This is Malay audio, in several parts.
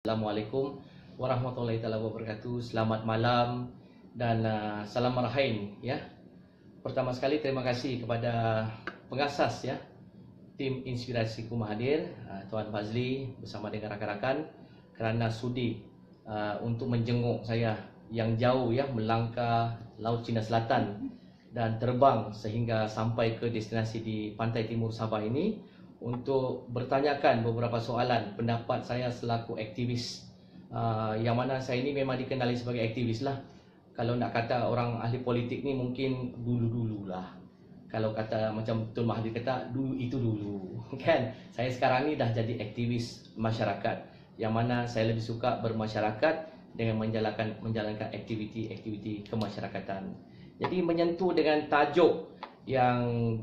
Assalamualaikum warahmatullahi wabarakatuh. Selamat malam dan salam marhain ya. Pertama sekali terima kasih kepada pengasas ya tim Inspirasiku Mahathir, Tuan Fazli bersama dengan rakan-rakan kerana sudi untuk menjenguk saya yang jauh ya, melangkah Laut Cina Selatan dan terbang sehingga sampai ke destinasi di pantai timur Sabah ini untuk bertanyakan beberapa soalan pendapat saya selaku aktivis, yang mana saya ini memang dikenali sebagai aktivis lah. Kalau nak kata orang ahli politik ni mungkin dulu-dulu lah. Kalau kata macam Tun Mahathir kata dulu itu dulu kan. Saya sekarang ni dah jadi aktivis masyarakat, yang mana saya lebih suka bermasyarakat dengan menjalankan aktiviti kemasyarakatan. Jadi menyentuh dengan tajuk yang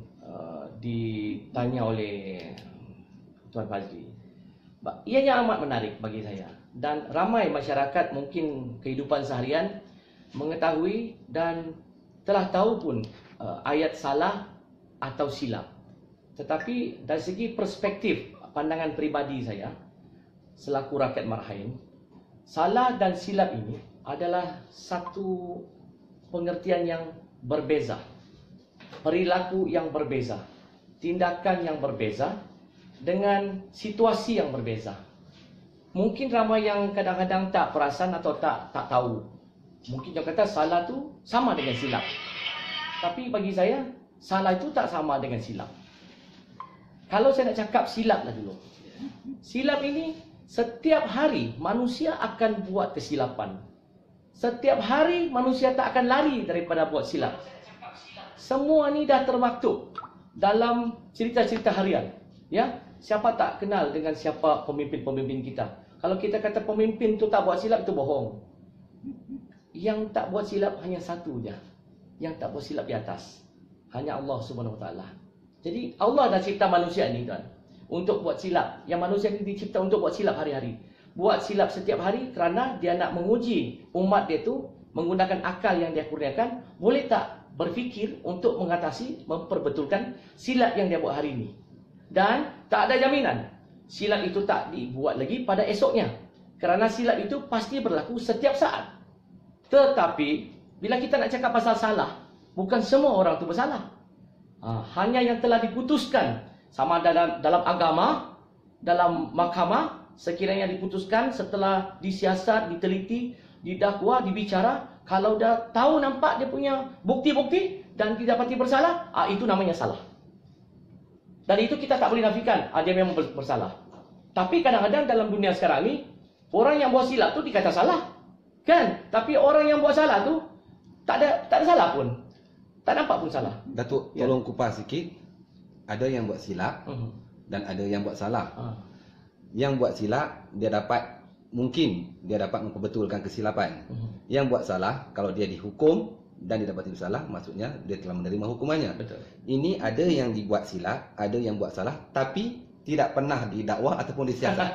ditanya oleh Tuan Fazli, ianya amat menarik bagi saya dan ramai masyarakat mungkin kehidupan seharian mengetahui dan telah tahu pun ayat salah atau silap. Tetapi dari segi perspektif pandangan peribadi saya selaku rakyat Marhain, salah dan silap ini adalah satu pengertian yang berbeza, perilaku yang berbeza, tindakan yang berbeza dengan situasi yang berbeza. Mungkin ramai yang kadang-kadang tak perasan atau tak tahu. Mungkin dia kata salah tu sama dengan silap. Tapi bagi saya, salah itu tak sama dengan silap. Kalau saya nak cakap silap lah dulu. Silap ini setiap hari manusia akan buat kesilapan. Setiap hari manusia tak akan lari daripada buat silap. Semua ni dah termaktub dalam cerita-cerita harian. Ya, siapa tak kenal dengan siapa pemimpin-pemimpin kita? Kalau kita kata pemimpin tu tak buat silap, itu bohong. Yang tak buat silap hanya satu je. Yang tak buat silap di atas, hanya Allah Subhanahu Wa Taala. Jadi Allah dah cipta manusia ni tuan untuk buat silap. Yang manusia ni dicipta untuk buat silap hari-hari. Buat silap setiap hari kerana dia nak menguji umat dia tu menggunakan akal yang dia kurniakan, boleh tak berfikir untuk mengatasi, memperbetulkan silap yang dia buat hari ini. Dan tak ada jaminan silap itu tak dibuat lagi pada esoknya, kerana silap itu pasti berlaku setiap saat. Tetapi bila kita nak cakap pasal salah, bukan semua orang itu bersalah. Hanya yang telah diputuskan sama dalam agama, dalam mahkamah, sekiranya diputuskan setelah disiasat, diteliti, didakwa, dibicara, kalau dah tahu nampak dia punya bukti-bukti dan didapati bersalah, itu namanya salah. Dan itu kita tak boleh nafikan, dia memang bersalah. Tapi kadang-kadang dalam dunia sekarang ni, orang yang buat silap tu dikata salah, kan? Tapi orang yang buat salah tu tak ada salah pun, tak nampak pun salah. Datuk, tolong kupas sikit. Ada yang buat silap dan ada yang buat salah. Yang buat silap mungkin dia dapat memperbetulkan kesilapan. Yang buat salah, kalau dia dihukum dan dia dapati bersalah, maksudnya dia telah menerima hukumannya. Betul. Ini ada yang dibuat silap, ada yang buat salah tapi tidak pernah didakwa ataupun disiasat.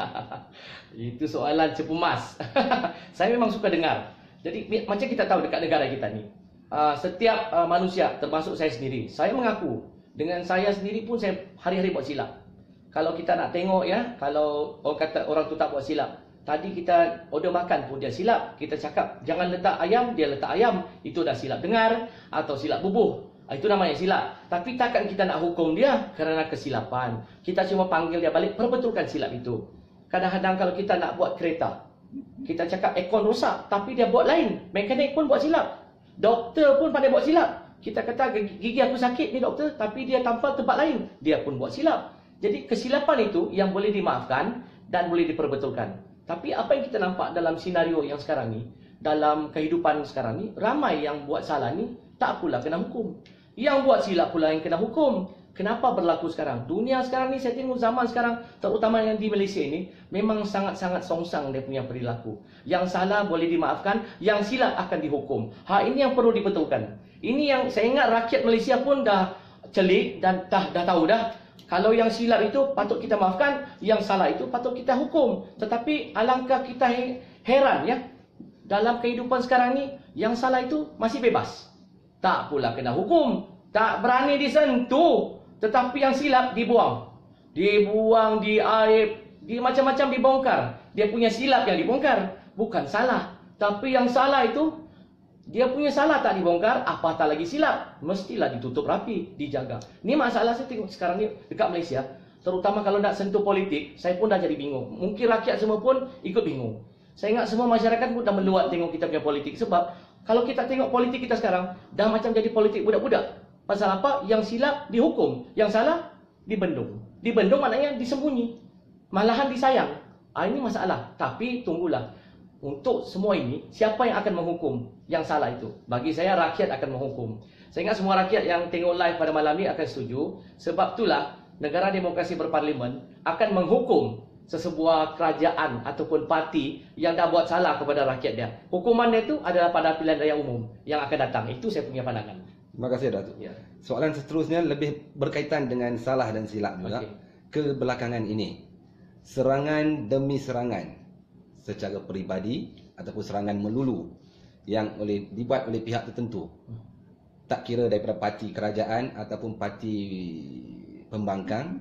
Itu soalan cepu mas. Saya memang suka dengar. Jadi macam kita tahu dekat negara kita ni, setiap manusia termasuk saya sendiri, saya mengaku dengan saya sendiri pun saya hari-hari buat silap. Kalau kita nak tengok ya, kalau orang kata orang tu tak buat silap, tadi kita order makan pun dia silap. Kita cakap jangan letak ayam, dia letak ayam, itu dah silap dengar atau silap bubuh, itu namanya silap. Tapi takkan kita nak hukum dia kerana kesilapan. Kita cuma panggil dia balik, perbetulkan silap itu. Kadang-kadang kalau kita nak buat kereta, kita cakap aircon rosak, tapi dia buat lain, mekanik pun buat silap. Doktor pun pandai buat silap. Kita kata gigi aku sakit ni doktor, tapi dia tampal tempat lain, dia pun buat silap. Jadi kesilapan itu yang boleh dimaafkan dan boleh diperbetulkan. Tapi apa yang kita nampak dalam senario yang sekarang ni, dalam kehidupan sekarang ni, ramai yang buat salah ni tak pula kena hukum. Yang buat silap pula yang kena hukum. Kenapa berlaku sekarang? Dunia sekarang ni, saya tengok zaman sekarang, terutama yang di Malaysia ni, memang sangat-sangat songsang dia punya perilaku. Yang salah boleh dimaafkan, yang silap akan dihukum. Ini yang perlu dibetulkan. Ini yang saya ingat rakyat Malaysia pun dah celik dan dah tahu dah. Kalau yang silap itu patut kita maafkan, yang salah itu patut kita hukum. Tetapi alangkah kita heran ya, dalam kehidupan sekarang ni, yang salah itu masih bebas. Tak pula kena hukum, tak berani disentuh. Tetapi yang silap dibuang. Dibuang di air dia macam-macam dibongkar. Dia punya silap yang dibongkar, bukan salah. Tapi yang salah itu, dia punya salah tak dibongkar, apatah lagi silap. Mestilah ditutup rapi, dijaga. Ini masalah saya tengok sekarang ni dekat Malaysia. Terutama kalau nak sentuh politik, saya pun dah jadi bingung. Mungkin rakyat semua pun ikut bingung. Saya ingat semua masyarakat pun dah meluat tengok kita punya politik. Sebab kalau kita tengok politik kita sekarang, dah macam jadi politik budak-budak. Pasal apa? Yang silap dihukum, yang salah dibendung. Dibendung maknanya disembunyi. Malahan disayang. Ini masalah. Tapi tunggulah. Untuk semua ini, siapa yang akan menghukum yang salah itu? Bagi saya, rakyat akan menghukum. Saya ingat semua rakyat yang tengok live pada malam ini akan setuju. Sebab itulah, negara demokrasi berparlimen akan menghukum sesebuah kerajaan ataupun parti yang dah buat salah kepada rakyat dia. Hukumannya itu adalah pada pilihan raya umum yang akan datang. Itu saya punya pandangan. Terima kasih, Datuk. Ya. Soalan seterusnya lebih berkaitan dengan salah dan silap juga. Kebelakangan ini, serangan demi serangan secara peribadi ataupun serangan melulu yang dibuat oleh pihak tertentu, tak kira daripada parti kerajaan ataupun parti pembangkang,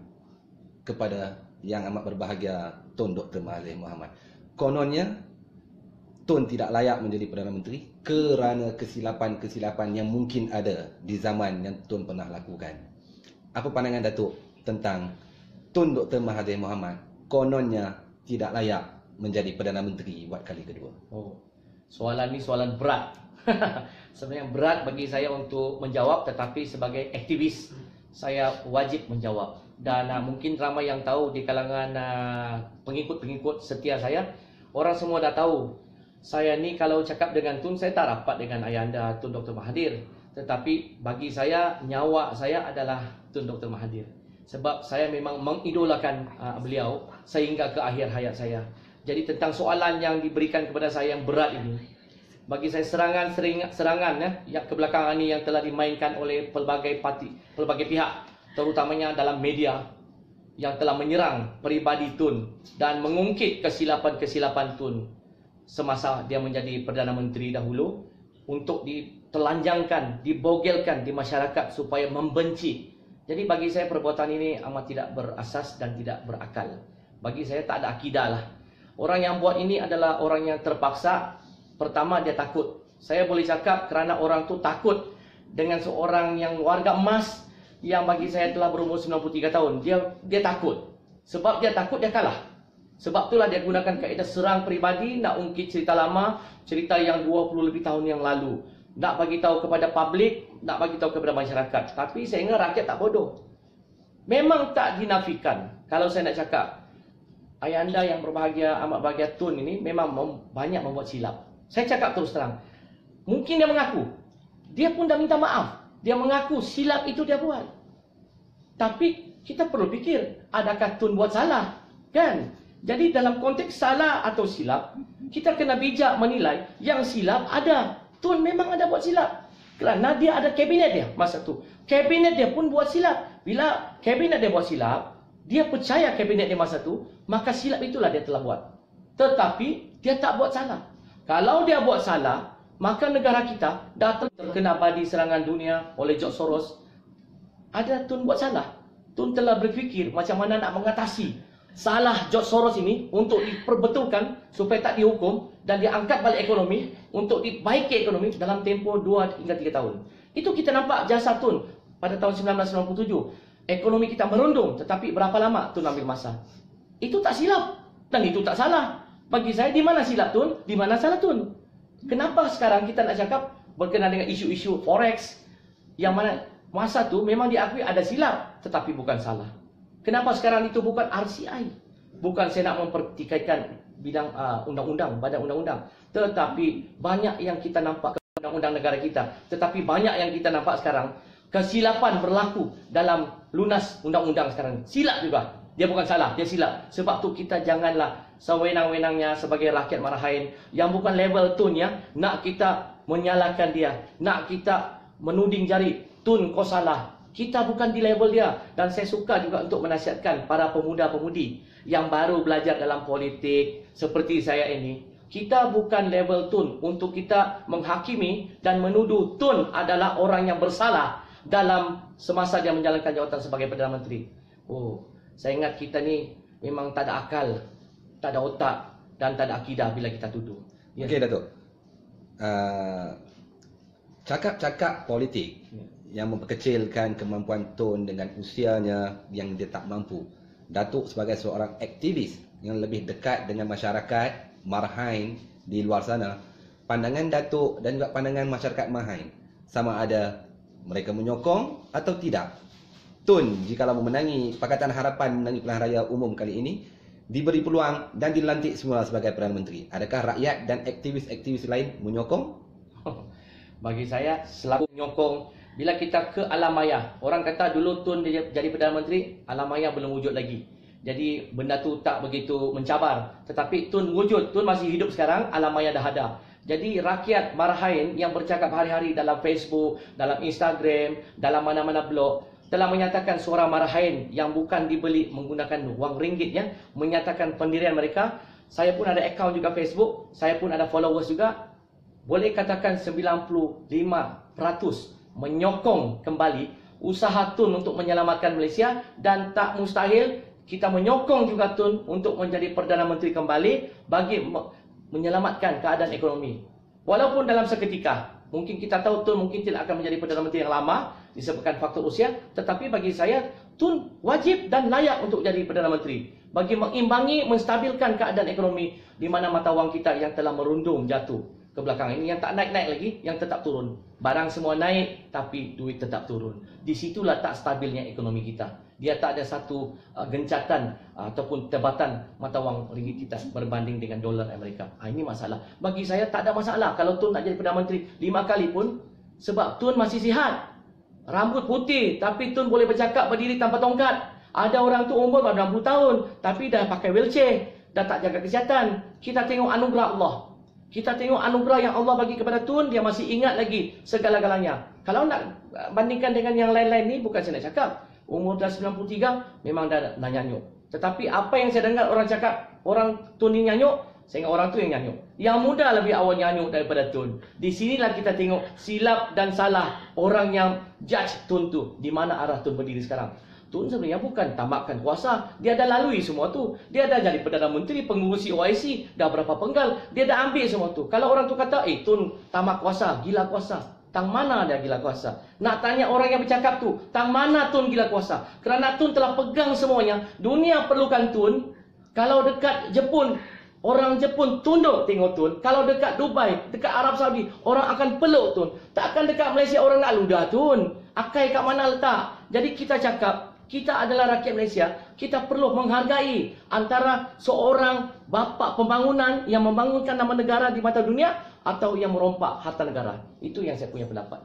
kepada yang amat berbahagia Tun Dr. Mahathir Mohamad. Kononnya Tun tidak layak menjadi Perdana Menteri kerana kesilapan-kesilapan yang mungkin ada di zaman yang Tun pernah lakukan. Apa pandangan Datuk tentang Tun Dr. Mahathir Mohamad kononnya tidak layak menjadi Perdana Menteri buat kali kedua? Soalan ni soalan berat. Sebenarnya berat bagi saya untuk menjawab, tetapi sebagai aktivis saya wajib menjawab. Dan mungkin ramai yang tahu di kalangan pengikut-pengikut setia saya, orang semua dah tahu saya ni kalau cakap dengan Tun, saya tak rapat dengan ayahanda Tun Dr. Mahathir. Tetapi bagi saya, nyawa saya adalah Tun Dr. Mahathir. Sebab saya memang mengidolakan beliau sehingga ke akhir hayat saya. Jadi tentang soalan yang diberikan kepada saya yang berat ini, bagi saya serangan yang kebelakangan ini yang telah dimainkan oleh pelbagai parti, pelbagai pihak, terutamanya dalam media yang telah menyerang peribadi Tun dan mengungkit kesilapan-kesilapan Tun semasa dia menjadi Perdana Menteri dahulu untuk ditelanjangkan, dibogelkan di masyarakat supaya membenci. Jadi bagi saya perbuatan ini amat tidak berasas dan tidak berakal. Bagi saya tak ada akidah lah. Orang yang buat ini adalah orang yang terpaksa. Pertama, dia takut. Saya boleh cakap kerana orang tu takut dengan seorang yang warga emas yang bagi saya telah berumur 93 tahun. Dia takut. Sebab dia takut, dia kalah. Sebab itulah dia gunakan kaedah serang peribadi, nak ungkit cerita lama, cerita yang 20 lebih tahun yang lalu. Nak bagi tahu kepada publik, nak bagi tahu kepada masyarakat. Tapi saya ingat rakyat tak bodoh. Memang tak dinafikan. Kalau saya nak cakap, ayahanda yang berbahagia, amat bahagia Tun ini memang banyak membuat silap. Saya cakap terus terang. Mungkin dia mengaku. Dia pun dah minta maaf. Dia mengaku silap itu dia buat. Tapi kita perlu fikir, adakah Tun buat salah? Kan? Jadi dalam konteks salah atau silap, kita kena bijak menilai yang silap ada. Tun memang ada buat silap. Kerana dia ada kabinet dia masa tu. Kabinet dia pun buat silap. Bila kabinet dia buat silap, dia percaya kabinet dia masa tu, maka silap itulah dia telah buat. Tetapi dia tak buat salah. Kalau dia buat salah, maka negara kita dah terkena badi serangan dunia oleh George Soros. Ada Tun buat salah. Tun telah berfikir macam mana nak mengatasi salah George Soros ini untuk diperbetulkan supaya tak dihukum dan diangkat balik ekonomi untuk dibaiki ekonomi dalam tempoh 2 hingga 3 tahun. Itu kita nampak jasa Tun pada tahun 1997. Ekonomi kita merundung, tetapi berapa lama Tun ambil masa? Itu tak silap dan itu tak salah. Bagi saya, di mana silap Tun, di mana salah Tun? Kenapa sekarang kita nak cakap berkenaan dengan isu-isu forex yang mana masa tu memang diakui ada silap tetapi bukan salah? Kenapa sekarang itu bukan RCI? Bukan saya nak mempertikaikan bidang undang-undang, badan undang-undang, tetapi banyak yang kita nampak ke undang-undang negara kita, tetapi banyak yang kita nampak sekarang kesilapan berlaku dalam lunas undang-undang sekarang. Silap juga. Dia bukan salah, dia silap. Sebab tu kita janganlah sewenang-wenangnya sebagai rakyat marahain yang bukan level Tun ya, nak kita menyalahkan dia, nak kita menuding jari, Tun kau salah. Kita bukan di level dia. Dan saya suka juga untuk menasihatkan para pemuda-pemudi yang baru belajar dalam politik seperti saya ini. Kita bukan level Tun untuk kita menghakimi dan menuduh Tun adalah orang yang bersalah dalam semasa dia menjalankan jawatan sebagai Perdana Menteri. Saya ingat kita ni memang tak ada akal, tak ada otak dan tak ada akidah bila kita tuduh. Ya. Okey Datuk. Cakap-cakap politik yang memperkecilkan kemampuan Tun dengan usianya yang dia tak mampu. Datuk sebagai seorang aktivis yang lebih dekat dengan masyarakat Marhain di luar sana, pandangan Datuk dan juga pandangan masyarakat Marhain sama ada mereka menyokong atau tidak Tun jikalau memenangi Pakatan Harapan memenangi pilihan raya umum kali ini, diberi peluang dan dilantik semula sebagai Perdana Menteri. Adakah rakyat dan aktivis-aktivis lain menyokong? Bagi saya, selaku menyokong, bila kita ke alam maya, orang kata dulu Tun dia jadi Perdana Menteri, alam maya belum wujud lagi. Jadi benda tu tak begitu mencabar. Tetapi Tun wujud, Tun masih hidup sekarang, alam maya dah ada. Jadi rakyat Marhain yang bercakap hari-hari dalam Facebook, dalam Instagram, dalam mana-mana blog, telah menyatakan suara Marhain yang bukan dibeli menggunakan wang ringgit ya, menyatakan pendirian mereka. Saya pun ada akaun juga Facebook, saya pun ada followers juga. Boleh katakan 95% menyokong kembali usaha Tun untuk menyelamatkan Malaysia, dan tak mustahil kita menyokong juga Tun untuk menjadi Perdana Menteri kembali bagi menyelamatkan keadaan ekonomi. Walaupun dalam seketika, mungkin kita tahu Tun mungkin tidak akan menjadi Perdana Menteri yang lama disebabkan faktor usia, tetapi bagi saya Tun wajib dan layak untuk jadi Perdana Menteri bagi mengimbangi, menstabilkan keadaan ekonomi di mana mata wang kita yang telah merundung jatuh ke belakang ini, yang tak naik-naik lagi, yang tetap turun. Barang semua naik tapi duit tetap turun. Disitulah tak stabilnya ekonomi kita. Dia tak ada satu gencatan ataupun tebatan mata wang ringgit kita berbanding dengan dolar Amerika. Ini masalah. Bagi saya tak ada masalah kalau Tun nak jadi Perdana Menteri 5 kali pun, sebab Tun masih sihat. Rambut putih tapi Tun boleh bercakap berdiri tanpa tongkat. Ada orang tu umur baru 60 tahun tapi dah pakai wheelchair, dah tak jaga kesihatan. Kita tengok anugerah Allah. Kita tengok anugerah yang Allah bagi kepada Tun, dia masih ingat lagi segala-galanya. Kalau nak bandingkan dengan yang lain-lain ni, bukan saya nak cakap. Umur dah 93, memang dah nyanyuk. Tetapi apa yang saya dengar orang cakap, orang Tun ni nyanyuk, saya ingat orang tu yang nyanyuk. Yang muda lebih awal nyanyuk daripada Tun. Di sinilah kita tengok silap dan salah orang yang judge Tun tu. Di mana arah Tun berdiri sekarang. Tun sebenarnya bukan tamatkan kuasa. Dia dah lalui semua tu. Dia dah jadi Perdana Menteri, pengurusi OIC, dah berapa penggal. Dia dah ambil semua tu. Kalau orang tu kata, Tun tamat kuasa, gila kuasa. Tang mana dia gila kuasa? Nak tanya orang yang bercakap tu, tang mana Tun gila kuasa? Kerana Tun telah pegang semuanya. Dunia perlukan Tun. Kalau dekat Jepun, orang Jepun tunduk tengok Tun. Kalau dekat Dubai, dekat Arab Saudi, orang akan peluk Tun. Takkan dekat Malaysia orang nak ludah Tun. Akai kat mana letak? Jadi kita cakap, kita adalah rakyat Malaysia, kita perlu menghargai antara seorang bapa pembangunan yang membangunkan nama negara di mata dunia atau yang merompak harta negara. Itu yang saya punya pendapat.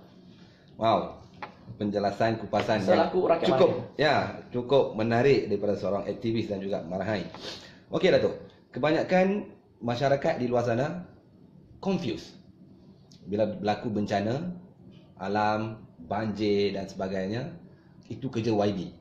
Wow, penjelasan kupasan selaku rakyat cukup Marhain. Ya, cukup menarik daripada seorang aktivis dan juga Marhain. Okey Datuk, kebanyakan masyarakat di luar sana confused bila berlaku bencana alam, banjir dan sebagainya. Itu kerja YB.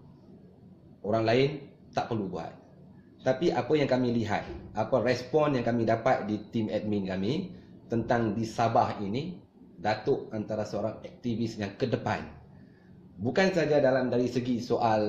Orang lain tak perlu buat. Tapi apa yang kami lihat, apa respon yang kami dapat di tim admin kami tentang di Sabah ini, Datuk antara seorang aktivis yang ke depan. Bukan saja dari segi soal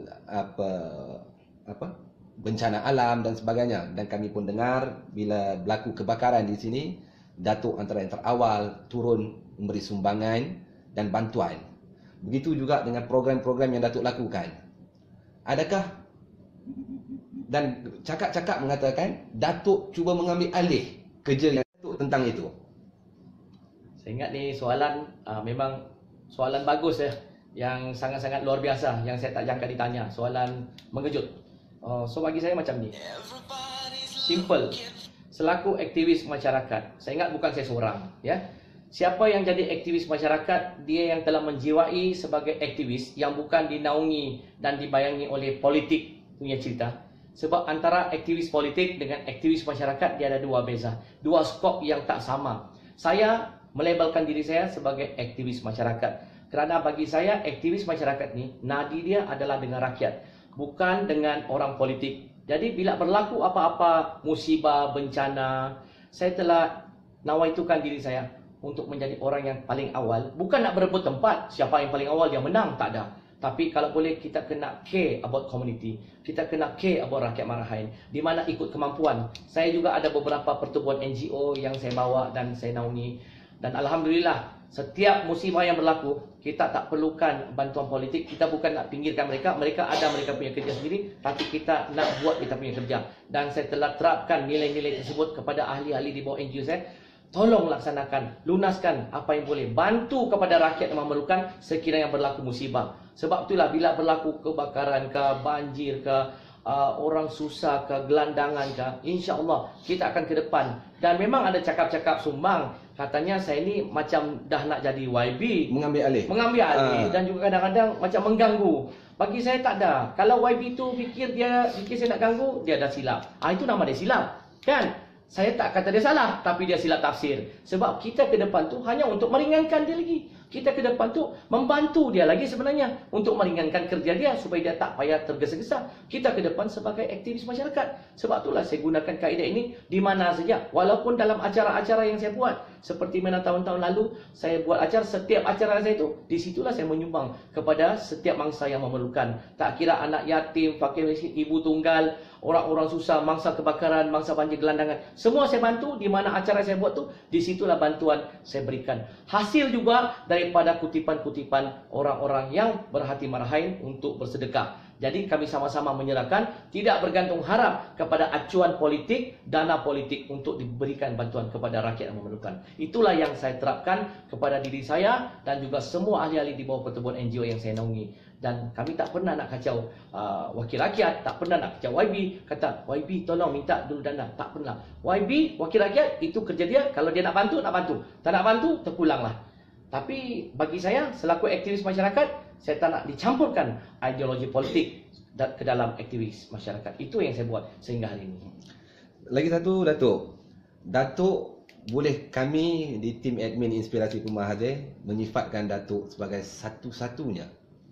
bencana alam dan sebagainya, dan kami pun dengar bila berlaku kebakaran di sini, Datuk antara yang terawal turun memberi sumbangan dan bantuan. Begitu juga dengan program-program yang Datuk lakukan. Adakah dan cakap-cakap mengatakan Datuk cuba mengambil alih kerja yang Datuk tentang itu? Saya ingat ni soalan memang soalan bagus ya, yang sangat-sangat luar biasa, yang saya tak jangka ditanya. Soalan mengejut. So bagi saya macam ni. Simple. Selaku aktivis masyarakat, saya ingat bukan saya seorang ya. Siapa yang jadi aktivis masyarakat, dia yang telah menjiwai sebagai aktivis yang bukan dinaungi dan dibayangi oleh politik punya cerita. Sebab antara aktivis politik dengan aktivis masyarakat, dia ada dua beza. Dua skop yang tak sama. Saya melabelkan diri saya sebagai aktivis masyarakat. Kerana bagi saya, aktivis masyarakat ni, nadi dia adalah dengan rakyat. Bukan dengan orang politik. Jadi bila berlaku apa-apa musibah, bencana, saya telah nawaitukan diri saya untuk menjadi orang yang paling awal. Bukan nak berebut tempat, siapa yang paling awal dia menang, tak ada. Tapi kalau boleh kita kena care about community. Kita kena care about rakyat marahan. Di mana ikut kemampuan. Saya juga ada beberapa pertubuhan NGO yang saya bawa dan saya naungi. Dan Alhamdulillah, setiap musibah yang berlaku, kita tak perlukan bantuan politik. Kita bukan nak pinggirkan mereka. Mereka ada mereka punya kerja sendiri. Tapi kita nak buat kita punya kerja. Dan saya telah terapkan nilai-nilai tersebut kepada ahli-ahli di bawah NGO saya. Tolong laksanakan, lunaskan apa yang boleh. Bantu kepada rakyat yang memerlukan sekiranya berlaku musibah. Sebab itulah bila berlaku kebakaran ke, banjir ke, orang susah ke, gelandangan ke, insya-Allah kita akan ke depan. Dan memang ada cakap-cakap sumbang. Katanya saya ni macam dah nak jadi YB. Mengambil alih. Dan juga kadang-kadang macam mengganggu. Bagi saya tak ada. Kalau YB tu fikir saya nak ganggu, dia dah silap. Itu nama dia silap. Kan? Saya tak kata dia salah, tapi dia silap tafsir. Sebab kita ke depan tu hanya untuk meringankan dia lagi. Kita ke depan tu membantu dia lagi sebenarnya. Untuk meringankan kerja dia supaya dia tak payah tergesa-gesa. Kita ke depan sebagai aktivis masyarakat. Sebab itulah saya gunakan kaedah ini di mana saja. Walaupun dalam acara-acara yang saya buat. Seperti mana tahun-tahun lalu, saya buat acara, setiap acara saya itu, di situlah saya menyumbang kepada setiap mangsa yang memerlukan. Tak kira anak yatim, fakir miskin, ibu tunggal, orang-orang susah, mangsa kebakaran, mangsa banjir gelandangan. Semua saya bantu, di mana acara saya buat tu, di situlah bantuan saya berikan. Hasil juga daripada kutipan-kutipan orang-orang yang berhati marahin untuk bersedekah. Jadi kami sama-sama menyerahkan, tidak bergantung harap kepada acuan politik, dana politik untuk diberikan bantuan kepada rakyat yang memerlukan. Itulah yang saya terapkan kepada diri saya dan juga semua ahli-ahli di bawah pertubuhan NGO yang saya naungi. Dan kami tak pernah nak kacau wakil rakyat, tak pernah nak kacau YB. Kata, YB tolong minta dulu dana. Tak pernah. YB, wakil rakyat, itu kerja dia. Kalau dia nak bantu, nak bantu. Tak nak bantu, terpulanglah. Tapi bagi saya, selaku aktivis masyarakat, saya tak nak dicampurkan ideologi politik ke dalam aktivis masyarakat. Itu yang saya buat sehingga hari ini. Lagi satu, Datuk boleh kami di tim admin Inspirasi Mahathir menyifatkan Datuk sebagai satu-satunya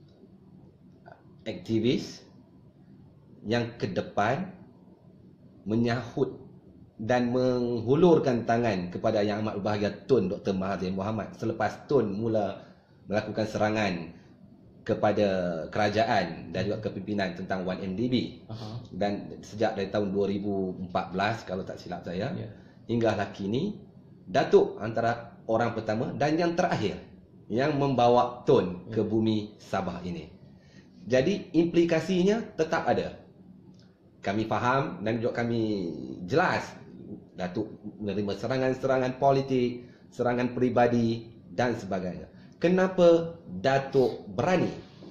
aktivis yang ke depan menyahut dan menghulurkan tangan kepada Yang Amat Berbahagia Tun Dr. Mahathir Mohamad selepas Tun mula melakukan serangan kepada kerajaan dan juga kepimpinan tentang 1MDB. Dan sejak dari tahun 2014 kalau tak silap saya, hingga lah kini, Datuk antara orang pertama dan yang terakhir yang membawa Tun ke bumi Sabah ini. Jadi implikasinya tetap ada. Kami faham dan juga kami jelas Datuk menerima serangan-serangan politik, serangan peribadi dan sebagainya. Kenapa Datuk berani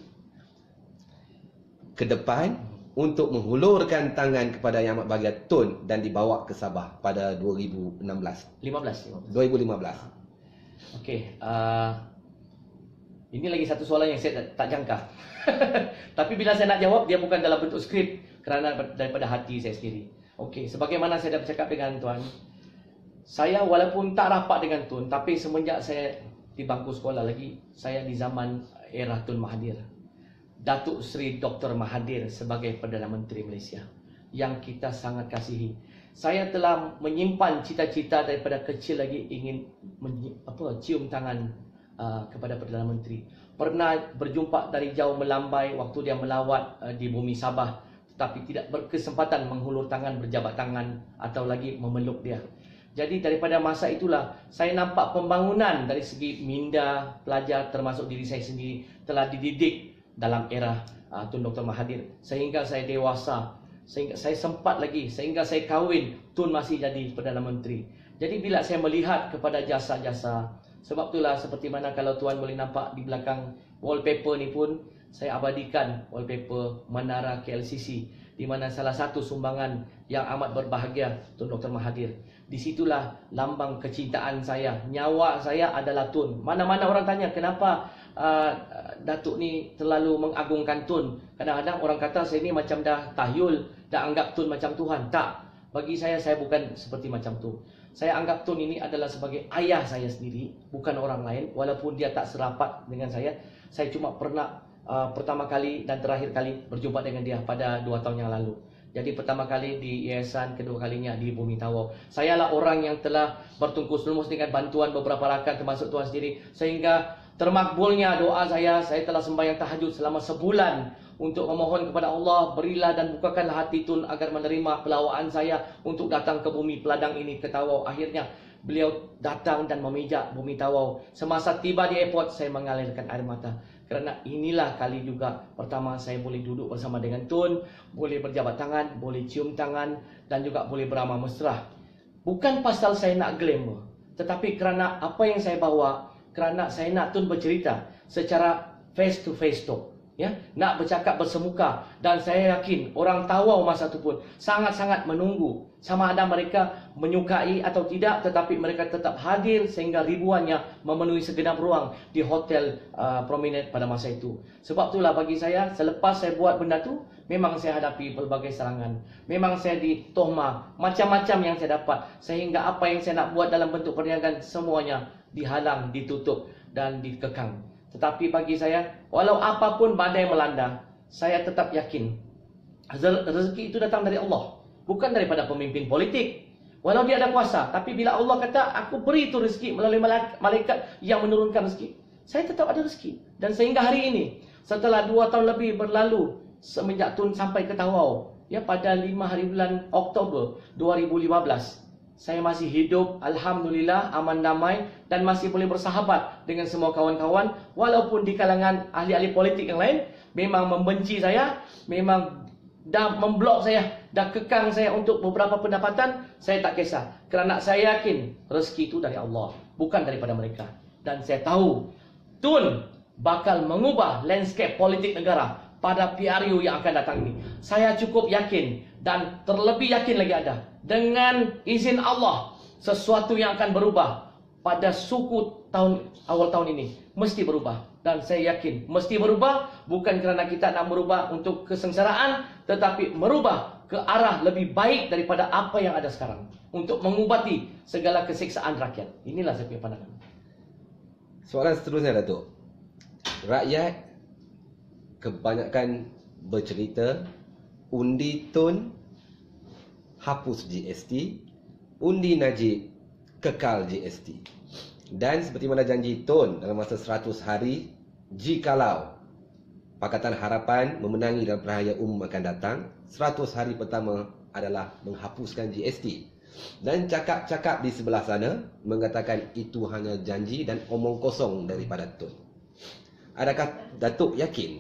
ke depan untuk menghulurkan tangan kepada Yang Amat Berbahagia Tun dan dibawa ke Sabah pada 2015? 2015. Okey, ini lagi satu soalan yang saya tak jangka. Tapi bila saya nak jawab, dia bukan dalam bentuk skrip kerana daripada hati saya sendiri. Okey, sebagaimana saya dah bercakap dengan Tuan, saya walaupun tak rapat dengan Tun, tapi semenjak saya di bangku sekolah lagi, saya di zaman era Tun Mahathir, Datuk Seri Dr. Mahathir sebagai Perdana Menteri Malaysia yang kita sangat kasihi. Saya telah menyimpan cita-cita daripada kecil lagi ingin cium tangan kepada Perdana Menteri. Pernah berjumpa dari jauh melambai waktu dia melawat di bumi Sabah, tetapi tidak berkesempatan menghulur tangan, berjabat tangan atau lagi memeluk dia. Jadi daripada masa itulah saya nampak pembangunan dari segi minda, pelajar termasuk diri saya sendiri telah dididik dalam era Tun Dr. Mahathir sehingga saya dewasa, sehingga saya sempat lagi, sehingga saya kahwin, Tun masih jadi Perdana Menteri. Jadi bila saya melihat kepada jasa-jasa, sebab itulah seperti mana kalau Tuan boleh nampak di belakang wallpaper ni pun saya abadikan wallpaper Menara KLCC, di mana salah satu sumbangan Yang Amat Berbahagia Tun Dr. Mahathir. Disitulah lambang kecintaan saya. Nyawa saya adalah Tun. Mana-mana orang tanya kenapa Datuk ni terlalu mengagungkan Tun. Kadang-kadang orang kata saya ni macam dah tahyul, dah anggap Tun macam Tuhan. Tak. Bagi saya bukan seperti macam tu. Saya anggap Tun ini adalah sebagai ayah saya sendiri, bukan orang lain. Walaupun dia tak serapat dengan saya cuma pernah pertama kali dan terakhir kali berjumpa dengan dia pada 2 tahun yang lalu. Jadi pertama kali di yayasan, kedua kalinya di Bumi Tawau. Sayalah orang yang telah bertungkus lumus dengan bantuan beberapa rakan termasuk Tuan sendiri, sehingga termakbulnya doa saya telah sembahyang tahajud selama sebulan untuk memohon kepada Allah, berilah dan bukakanlah hati Tun agar menerima pelawaan saya untuk datang ke bumi Peladang ini, ke Tawau. Akhirnya beliau datang dan memijak bumi Tawau. Semasa tiba di airport, saya mengalirkan air mata. Kerana inilah kali juga pertama saya boleh duduk bersama dengan Tun, boleh berjabat tangan, boleh cium tangan dan juga boleh beramah mesra. Bukan pasal saya nak glamour, tetapi kerana apa yang saya bawa, kerana saya nak Tun bercerita secara face to face talk, ya, nak bercakap bersemuka. Dan saya yakin orang Tawau masa itu pun sangat-sangat menunggu sama ada mereka menyukai atau tidak, tetapi mereka tetap hadir sehingga ribuannya memenuhi segenap ruang di hotel Promenade pada masa itu. Sebab itulah bagi saya, selepas saya buat benda tu, memang saya hadapi berbagai serangan. Memang saya ditohmah, macam-macam yang saya dapat. Sehingga apa yang saya nak buat dalam bentuk perniagaan, semuanya dihalang, ditutup dan dikekang. Tetapi bagi saya, walau apapun badai melanda, saya tetap yakin rezeki itu datang dari Allah, bukan daripada pemimpin politik. Walau dia ada kuasa, tapi bila Allah kata, aku beri itu rezeki melalui malaikat yang menurunkan rezeki, saya tetap ada rezeki. Dan sehingga hari ini, setelah 2 tahun lebih berlalu semenjak Tun sampai ke Tawau, ya, pada 5 hari bulan Oktober 2015, saya masih hidup, Alhamdulillah, aman damai, dan masih boleh bersahabat dengan semua kawan-kawan. Walaupun di kalangan ahli-ahli politik yang lain memang membenci saya, memang dah memblok saya, dah kekang saya untuk beberapa pendapatan, saya tak kisah. Kerana saya yakin rezeki itu dari Allah, bukan daripada mereka. Dan saya tahu Tun bakal mengubah landscape politik negara pada PRU yang akan datang ini. Saya cukup yakin, dan terlebih yakin lagi ada, dengan izin Allah, sesuatu yang akan berubah pada suku awal tahun ini mesti berubah. Dan saya yakin mesti berubah, bukan kerana kita nak merubah untuk kesengsaraan, tetapi merubah ke arah lebih baik daripada apa yang ada sekarang, untuk mengubati segala kesiksaan rakyat. Inilah saya punya pandangan. Soalan seterusnya, Datuk. Rakyat kebanyakan bercerita undi Tun hapus GST, undi Najib kekal GST. Dan seperti mana janji Tun dalam masa 100 hari, jikalau Pakatan Harapan memenangi dalam pilihan raya umum akan datang, 100 hari pertama adalah menghapuskan GST. Dan cakap-cakap di sebelah sana mengatakan itu hanya janji dan omong kosong daripada Tun. Adakah Datuk yakin?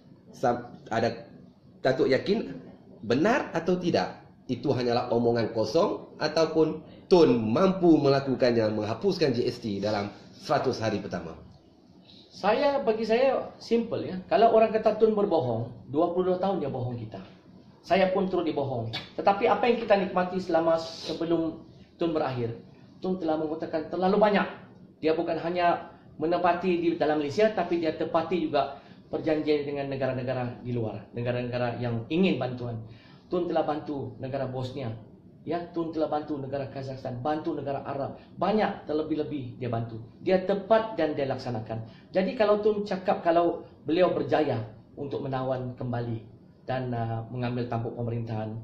Datuk yakin benar atau tidak itu hanyalah omongan kosong, ataupun Tun mampu melakukannya, menghapuskan GST dalam 100 hari pertama? Bagi saya simple, ya. Kalau orang kata Tun berbohong, 22 tahun dia bohong kita. Saya pun turut dibohong. Tetapi apa yang kita nikmati selama sebelum Tun berakhir, Tun telah mengatakan terlalu banyak. Dia bukan hanya menepati di dalam Malaysia, tapi dia tepati juga perjanjian dengan negara-negara di luar, negara-negara yang ingin bantuan. Tun telah bantu negara Bosnia, ya, Tun telah bantu negara Kazakhstan, bantu negara Arab, banyak, terlebih-lebih dia bantu. Dia tepat dan dia laksanakan. Jadi kalau Tun cakap kalau beliau berjaya untuk menawan kembali dan mengambil tampuk pemerintahan,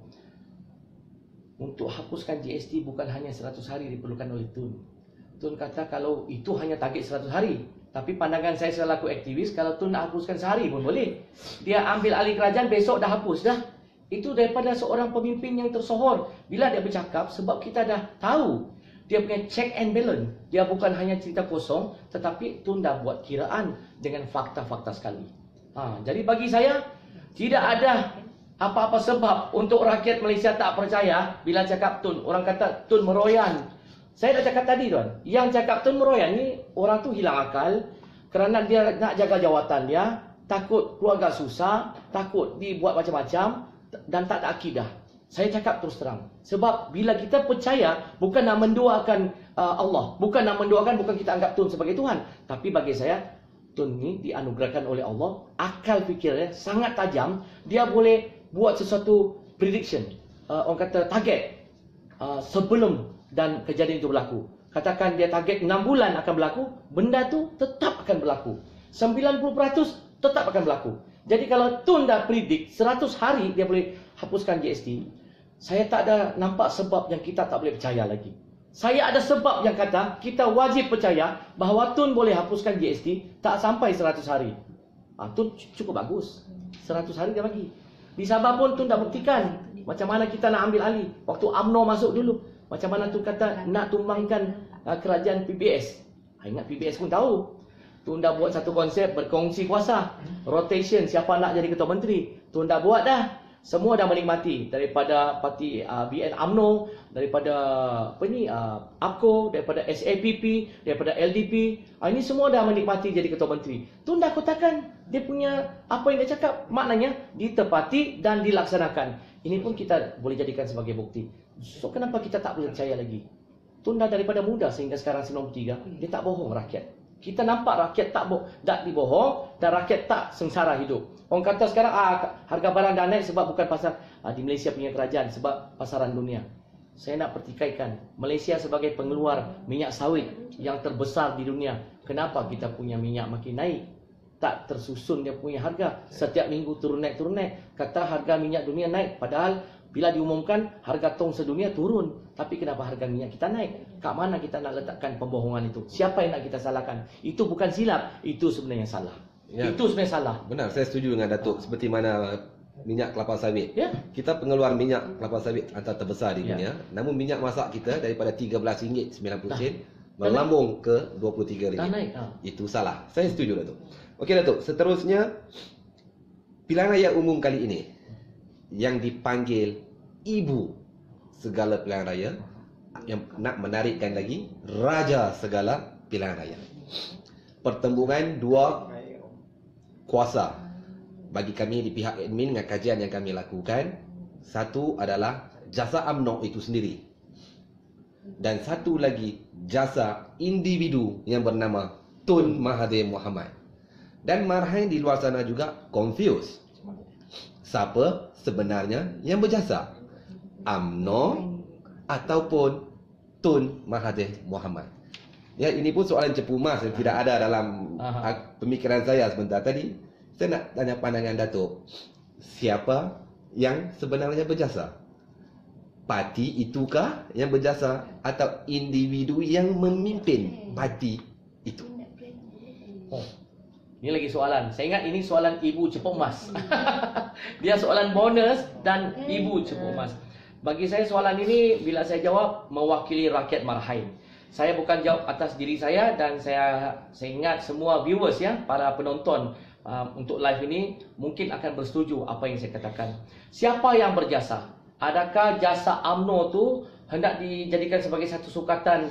untuk hapuskan GST bukan hanya 100 hari diperlukan oleh Tun. Tun kata kalau itu hanya target 100 hari. Tapi pandangan saya selaku aktivis, kalau Tun nak hapuskan sehari pun boleh. Dia ambil alih kerajaan, besok dah hapus dah. Itu daripada seorang pemimpin yang tersohor. Bila dia bercakap, sebab kita dah tahu dia punya check and balance. Dia bukan hanya cerita kosong, tetapi Tun dah buat kiraan dengan fakta-fakta sekali. Jadi bagi saya, tidak ada apa-apa sebab untuk rakyat Malaysia tak percaya bila cakap Tun. Orang kata Tun meroyan. Saya dah cakap tadi, tuan. Yang cakap Tun meroyan ni, orang tu hilang akal kerana dia nak jaga jawatan dia, takut keluarga susah, takut dibuat macam-macam, dan tak ada akidah. Saya cakap terus terang. Sebab bila kita percaya, bukan nak mendoakan Allah, bukan nak mendoakan, bukan kita anggap Tun sebagai Tuhan. Tapi bagi saya, Tun ni dianugerahkan oleh Allah, akal fikirnya sangat tajam. Dia boleh buat sesuatu prediction, orang kata target, sebelum dan kejadian itu berlaku. Katakan dia target 6 bulan akan berlaku, benda tu tetap akan berlaku. 90% tetap akan berlaku. Jadi kalau Tun dah predict 100 hari dia boleh hapuskan GST, saya tak ada nampak sebab yang kita tak boleh percaya lagi. Saya ada sebab yang kata kita wajib percaya bahawa Tun boleh hapuskan GST tak sampai 100 hari. Tun cukup bagus. 100 hari dia bagi. Di Sabah pun Tun dah buktikan macam mana kita nak ambil alih. Waktu UMNO masuk dulu, macam mana Tun kata nak tumbangkan kerajaan PBS. Ingat PBS pun tahu. Tun dah buat satu konsep berkongsi kuasa, rotation, siapa nak jadi ketua menteri. Tun dah buat dah. Semua dah menikmati, daripada parti BN UMNO, daripada APCO, daripada SAPP, daripada LDP. Ini semua dah menikmati jadi ketua menteri. Tun dah katakan dia punya apa yang dia cakap, maknanya ditepati dan dilaksanakan. Ini pun kita boleh jadikan sebagai bukti. So kenapa kita tak boleh percaya lagi? Tun dah daripada muda sehingga sekarang 93, dia tak bohong rakyat. Kita nampak rakyat tak dibohong dan rakyat tak sengsara hidup. Orang kata sekarang harga barang dah naik sebab bukan pasar di Malaysia punya kerajaan, sebab pasaran dunia. Saya nak pertikaikan Malaysia sebagai pengeluar minyak sawit yang terbesar di dunia. Kenapa kita punya minyak makin naik? Tak tersusun dia punya harga. Setiap minggu turun naik. Kata harga minyak dunia naik, padahal bila diumumkan harga tong sedunia turun. Tapi kenapa harga minyak kita naik? Kat mana kita nak letakkan pembohongan itu? Siapa yang nak kita salahkan? Itu bukan silap, itu sebenarnya salah. Ya. Itu sebenarnya salah. Benar, saya setuju dengan Datuk. Seperti mana minyak kelapa sawit. Ya. Kita pengeluar minyak kelapa sawit antara terbesar di dunia. Namun minyak masak kita daripada RM13.90 melambung ke RM23. Itu salah. Saya setuju, Datuk. Okey, Datuk. Seterusnya, pilihan raya umum kali ini yang dipanggil ibu segala pilihan raya, yang nak menarikkan lagi raja segala pilihan raya. Pertembungan dua kuasa bagi kami di pihak admin dengan kajian yang kami lakukan. Satu adalah jasa UMNO itu sendiri, dan satu lagi jasa individu yang bernama Tun Mahathir Mohamad. Dan marhain di luar sana juga confused. Siapa sebenarnya yang berjasa? UMNO ataupun Tun Mahathir Mohamad? Ya, ini pun soalan cepu mas yang tidak ada dalam pemikiran saya sebentar tadi. Saya nak tanya pandangan Datuk. Siapa yang sebenarnya berjasa? Parti itukah yang berjasa atau individu yang memimpin parti itu? Ini lagi soalan. Saya ingat ini soalan ibu cepuk mas. Dia soalan bonus dan ibu cepuk mas. Bagi saya soalan ini bila saya jawab mewakili rakyat Marhain. Saya bukan jawab atas diri saya, dan saya ingat semua viewers ya, para penonton untuk live ini mungkin akan bersetuju apa yang saya katakan. Siapa yang berjasa? Adakah jasa UMNO tu hendak dijadikan sebagai satu sukatan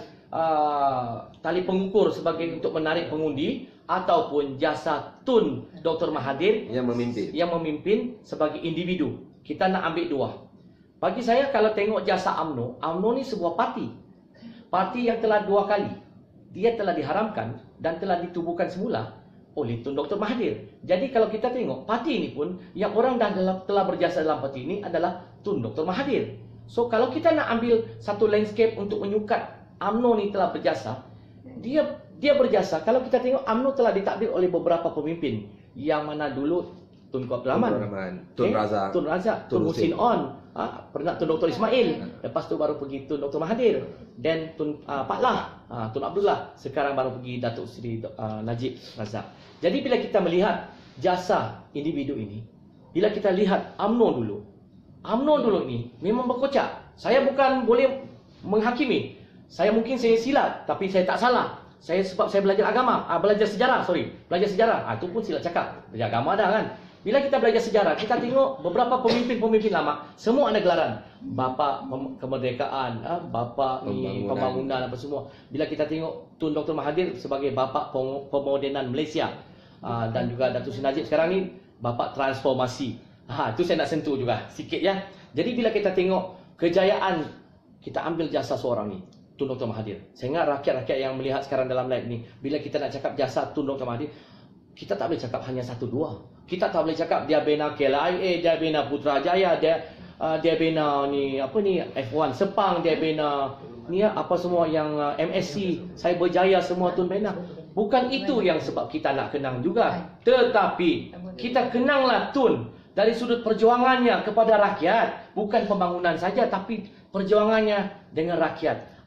tali pengukur sebagai untuk menarik pengundi, ataupun jasa Tun Dr. Mahathir yang memimpin sebagai individu? Kita nak ambil dua. Bagi saya kalau tengok jasa UMNO, UMNO ni sebuah parti yang telah dua kali dia telah diharamkan dan telah ditubuhkan semula oleh Tun Dr. Mahathir. Jadi kalau kita tengok parti ini pun yang orang dah telah berjasa dalam parti ini adalah Tun Dr. Mahathir. So kalau kita nak ambil satu landscape untuk menyukat UMNO ni telah berjasa, dia berjasa. Kalau kita tengok UMNO telah ditakdir oleh beberapa pemimpin, yang mana dulu Tun Abdul Rahman, Tun Razak, Tun Husin On, pernah Tun Dr. Ismail, lepas tu baru pergi Tun Dr. Mahathir, dan Tun Paklah, Tun Abdullah, sekarang baru pergi Datuk Seri Najib Razak. Jadi bila kita melihat jasa individu ini, bila kita lihat UMNO dulu ini memang berkocak. Saya bukan boleh menghakimi. Mungkin saya silap, tapi saya tak salah. Sebab saya belajar agama, belajar sejarah. Itu pun silap cakap. Belajar agama dah kan. Bila kita belajar sejarah, kita tengok beberapa pemimpin lama, semua ada gelaran. Bapa kemerdekaan, bapa pembangunan apa semua. Bila kita tengok Tun Dr. Mahathir sebagai bapa pemodenan Malaysia, dan juga Datuk Seri Najib sekarang ni bapa transformasi. Itu saya nak sentuh juga sikit ya. Jadi bila kita tengok kejayaan, kita ambil jasa seorang ni, Tun Dr. Mahathir. Saya ingat rakyat-rakyat yang melihat sekarang dalam live ni, bila kita nak cakap jasa Tun Dr. Mahathir, kita tak boleh cakap hanya satu dua. Kita tak boleh cakap dia bina KLIA, dia bina Putrajaya, dia bina F1 Sepang, dia bina apa semua yang MSC Cyberjaya, semua Tun bina. Bukan itu yang sebab kita nak kenang juga. Tetapi kita kenanglah Tun dari sudut perjuangannya kepada rakyat, bukan pembangunan saja, tapi perjuangannya dengan rakyat.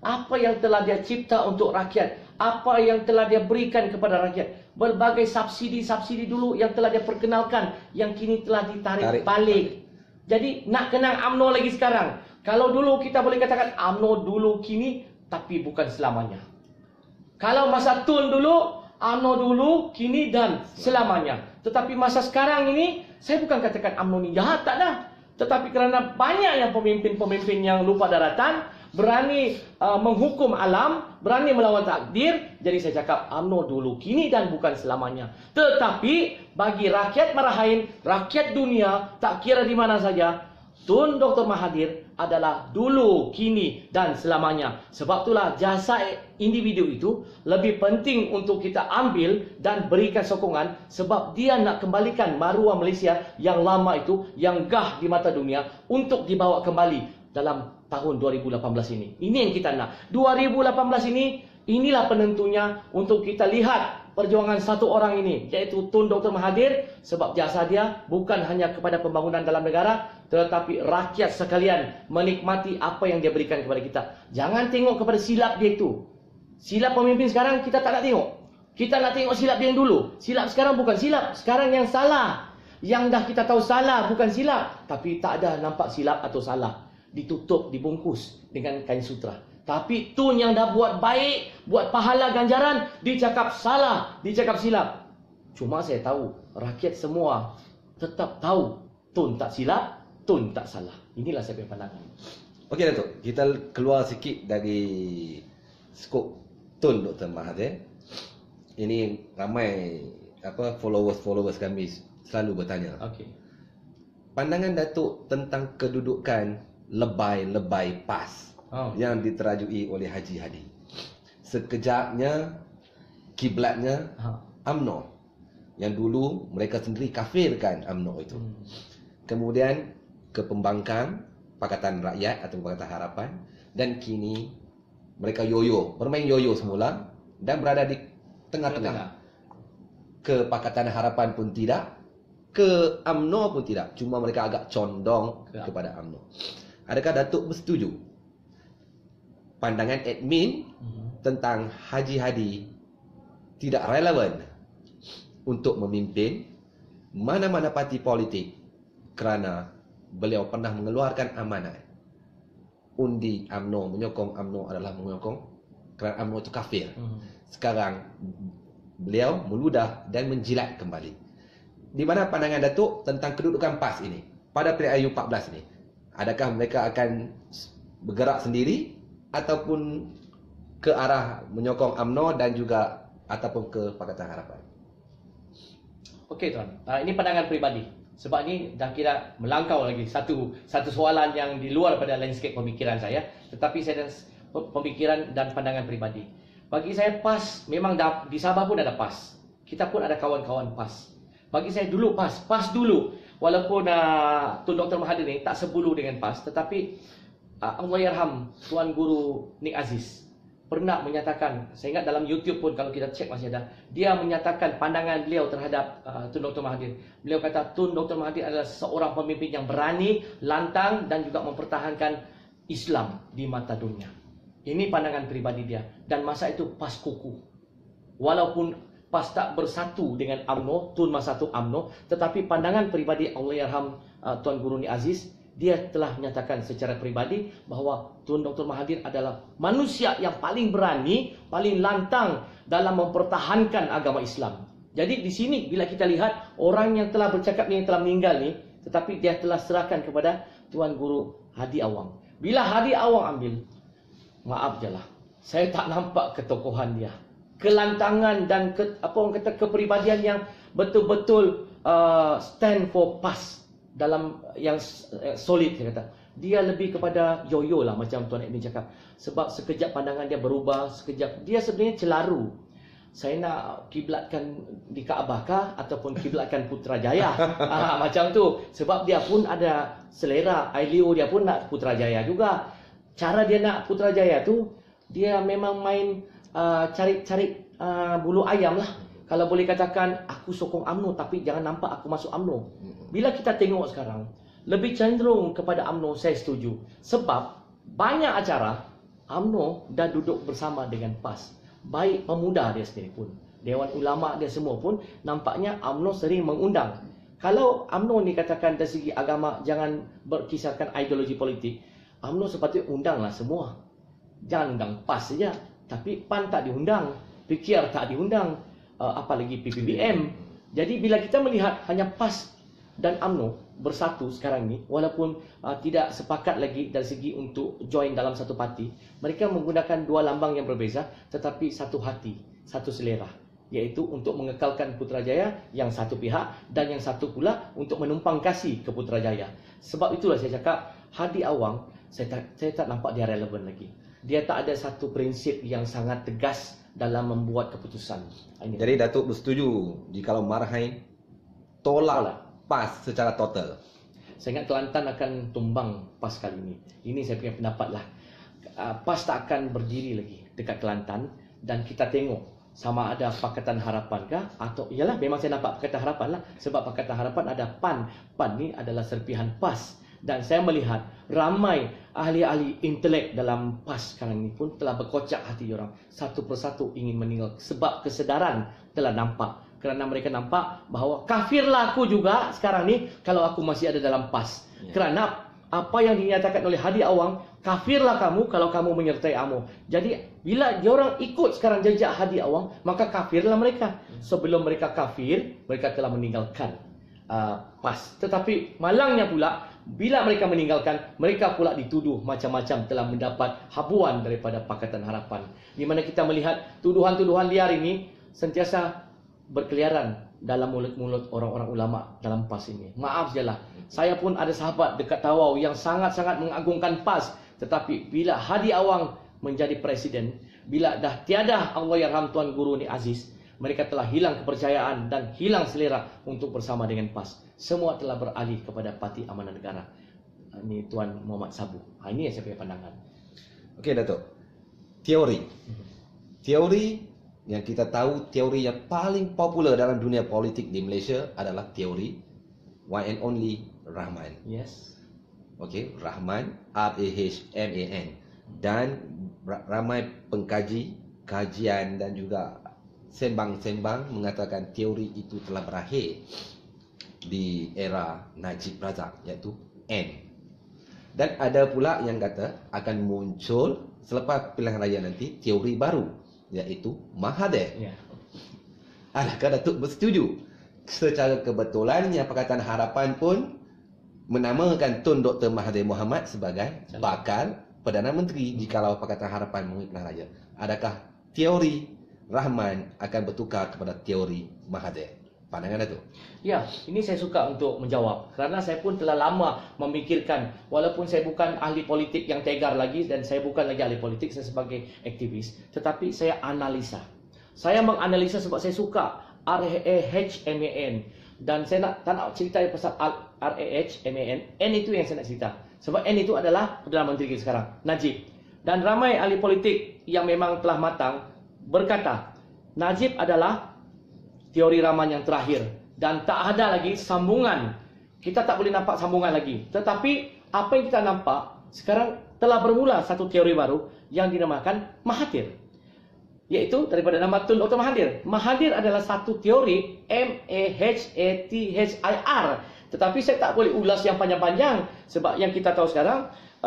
apa yang telah dia cipta untuk rakyat, apa yang telah dia berikan kepada rakyat, berbagai subsidi-subsidi dulu yang telah dia perkenalkan, yang kini telah ditarik balik. Jadi nak kenang UMNO lagi sekarang. Kalau dulu kita boleh katakan UMNO dulu kini, tapi bukan selamanya. Kalau masa Tun dulu, UMNO dulu, kini dan selamanya. Tetapi masa sekarang ini, saya bukan katakan UMNO ni jahat, tak dah. Tetapi kerana banyak yang pemimpin-pemimpin yang lupa daratan, berani menghukum alam, berani melawan takdir. Jadi saya cakap UMNO dulu, kini dan bukan selamanya. Tetapi bagi rakyat Marahain, rakyat dunia, tak kira di mana saja, Tun Dr. Mahathir adalah dulu, kini dan selamanya. Sebab itulah jasa individu itu lebih penting untuk kita ambil dan berikan sokongan, sebab dia nak kembalikan maruah Malaysia yang lama itu, yang gah di mata dunia, untuk dibawa kembali dalam tahun 2018 ini. Ini yang kita nak. 2018 ini, inilah penentunya untuk kita lihat perjuangan satu orang ini, iaitu Tun Dr. Mahathir, sebab jasa dia bukan hanya kepada pembangunan dalam negara, tetapi rakyat sekalian menikmati apa yang dia berikan kepada kita. Jangan tengok kepada silap dia itu. Silap pemimpin sekarang kita tak nak tengok. Kita nak tengok silap dia yang dulu. Silap sekarang bukan silap, sekarang yang salah. Yang dah kita tahu salah bukan silap, tapi tak ada nampak silap atau salah. Ditutup, dibungkus dengan kain sutra. Tapi Tun yang dah buat baik, buat pahala ganjaran, dicakap salah, dicakap silap. Cuma saya tahu, rakyat semua tetap tahu Tun tak silap, Tun tak salah. Inilah saya punya pandangan. Okey Datuk, kita keluar sikit dari skop Tun Dr. Mahathir. Ini ramai followers kami selalu bertanya. Okey. Pandangan Datuk tentang kedudukan lebay-lebay PAS yang diterajui oleh Haji Hadi. Sekejapnya kiblatnya UMNO, yang dulu mereka sendiri kafirkan UMNO itu. Kemudian ke pembangkang Pakatan Rakyat atau Pakatan Harapan, dan kini mereka bermain yoyo semula dan berada di tengah-tengah. Ke Pakatan Harapan pun tidak, ke UMNO pun tidak, cuma mereka agak condong kepada UMNO. Adakah Datuk bersetuju pandangan admin tentang Haji Hadi tidak relevan untuk memimpin mana-mana parti politik kerana beliau pernah mengeluarkan amanat undi UMNO, menyokong UMNO adalah menyokong kerana UMNO itu kafir. Sekarang beliau meludah dan menjilat kembali. Di mana pandangan Datuk tentang kedudukan PAS ini pada PRU 14 ini? Adakah mereka akan bergerak sendiri ataupun ke arah menyokong UMNO dan juga ataupun ke Pakatan Harapan? Okey tuan, ini pandangan peribadi. Sebab ini dah kira melangkau lagi satu soalan yang di luar pada landscape pemikiran saya, tetapi saya pemikiran dan pandangan peribadi. Bagi saya PAS memang di Sabah pun ada PAS. Kita pun ada kawan-kawan PAS. Bagi saya dulu PAS dulu. Walaupun Tun Dr. Mahathir ni tak sebulu dengan PAS, tetapi Allahyarham Tuan Guru Nik Aziz pernah menyatakan, saya ingat dalam YouTube pun kalau kita cek masih ada, dia menyatakan pandangan beliau terhadap Tun Dr. Mahathir. Beliau kata Tun Dr. Mahathir adalah seorang pemimpin yang berani, lantang dan juga mempertahankan Islam di mata dunia. Ini pandangan pribadi dia. Dan masa itu PAS kukuh. Walaupun PAS tak bersatu dengan UMNO, Tun masa itu UMNO, tetapi pandangan peribadi Allahyarham Tuan Guru Nik Aziz, dia telah menyatakan secara peribadi bahawa Tun Dr. Mahathir adalah manusia yang paling berani, paling lantang dalam mempertahankan agama Islam. Jadi di sini bila kita lihat orang yang telah bercakap ni, yang telah meninggal ni, tetapi dia telah serahkan kepada Tuan Guru Hadi Awang. Bila Hadi Awang ambil, maaf je lah, saya tak nampak ketokohan dia, kelantangan dan kepribadian yang betul-betul stand for PAS dalam yang solid, saya kata. Dia lebih kepada yoyo lah macam Tuan Edwin cakap. Sebab sekejap pandangan dia berubah, sekejap dia sebenarnya celaru. Saya nak kiblatkan di Kaabah kah ataupun kiblatkan Putrajaya? Macam tu. Sebab dia pun ada selera, Ailio dia pun nak Putrajaya juga. Cara dia nak Putrajaya tu, dia memang main cari bulu ayam lah. Kalau boleh katakan aku sokong UMNO tapi jangan nampak aku masuk UMNO. Bila kita tengok sekarang, lebih cenderung kepada UMNO, saya setuju. Sebab banyak acara UMNO dah duduk bersama dengan PAS. Baik pemuda dia sendiri pun, Dewan Ulama dia semua pun, nampaknya UMNO sering mengundang. Kalau UMNO ni katakan dari segi agama jangan berkisarkan ideologi politik, UMNO sepatutnya undanglah semua. Jangan undang PAS saja. Tapi PAN tak diundang, PKR tak diundang, apalagi PPBM. Jadi bila kita melihat hanya PAS dan UMNO bersatu sekarang ni, walaupun tidak sepakat lagi dari segi untuk join dalam satu parti, mereka menggunakan dua lambang yang berbeza tetapi satu hati, satu selera, iaitu untuk mengekalkan Putrajaya yang satu pihak dan yang satu pula untuk menumpang kasih ke Putrajaya. Sebab itulah saya cakap Hadi Awang, saya tak nampak dia relevan lagi. Dia tak ada satu prinsip yang sangat tegas dalam membuat keputusan. Jadi Datuk bersetuju jikalau Marhain tolak PAS secara total. Saya ingat Kelantan akan tumbang PAS kali ini. Ini saya punya pendapat lah. PAS tak akan berdiri lagi dekat Kelantan dan kita tengok sama ada Pakatan Harapan kah atau ialah memang saya nampak Pakatan Harapan lah, sebab Pakatan Harapan ada PAN. PAN ni adalah serpihan PAS dan saya melihat ramai ahli-ahli intelek dalam PAS sekarang ni pun telah berkocak hati orang. Satu persatu ingin meninggal sebab kesedaran telah nampak. Kerana mereka nampak bahawa kafirlah aku juga sekarang ni kalau aku masih ada dalam PAS. Kerana apa yang dinyatakan oleh Hadi Awang, kafirlah kamu kalau kamu menyertai UMNO. Jadi bila diorang ikut sekarang jejak Hadi Awang, maka kafirlah mereka. Sebelum mereka kafir, mereka telah meninggalkan PAS. Tetapi malangnya pula, bila mereka meninggalkan, mereka pula dituduh macam-macam telah mendapat habuan daripada Pakatan Harapan. Di mana kita melihat tuduhan-tuduhan liar ini sentiasa berkeliaran dalam mulut-mulut orang-orang ulama dalam PAS ini. Maaf je lah, saya pun ada sahabat dekat Tawau yang sangat-sangat mengagungkan PAS. Tetapi bila Hadi Awang menjadi presiden, bila dah tiada Allahyarham Tuan Guru ni Aziz, mereka telah hilang kepercayaan dan hilang selera untuk bersama dengan PAS. Semua telah beralih kepada Parti Amanah Negara. Ini Tuan Muhammad Sabu. Ini yang saya punya pandangan. Okey Datuk. Teori yang kita tahu, teori yang paling popular dalam dunia politik di Malaysia adalah teori one and only Rahman. Yes. Okey, Rahman, R-A-H-M-A-N. Dan ramai pengkaji, kajian dan juga sembang-sembang mengatakan teori itu telah berakhir di era Najib Razak, iaitu N. Dan ada pula yang kata akan muncul selepas pilihan raya nanti teori baru, iaitu Mahathir. Ya. Adakah Datuk bersetuju? Secara kebetulannya Pakatan Harapan pun menamakan Tun Dr. Mahathir Mohamad sebagai bakal Perdana Menteri jikalau Pakatan Harapan mengikuti pilihan raya. Adakah teori Rahman akan bertukar kepada teori Mahathir? Pandangan Datuk? Ya, ini saya suka untuk menjawab kerana saya pun telah lama memikirkan, walaupun saya bukan ahli politik yang tegar lagi dan saya bukan lagi ahli politik, saya sebagai aktivis, tetapi saya analisa. Saya menganalisa sebab saya suka R-A-H-M-A-N dan saya tak nak cerita pasal R-A-H-M-A-N. N itu yang saya nak cerita. Sebab N itu adalah Perdana Menteri kita sekarang, Najib. Dan ramai ahli politik yang memang telah matang berkata, Najib adalah teori Rahman yang terakhir dan tak ada lagi sambungan. Kita tak boleh nampak sambungan lagi. Tetapi apa yang kita nampak sekarang telah bermula satu teori baru yang dinamakan Mahathir, iaitu daripada nama Tun Dr. Mahathir. Mahathir adalah satu teori M-A-H-A-T-H-I-R. Tetapi saya tak boleh ulas yang panjang-panjang sebab yang kita tahu sekarang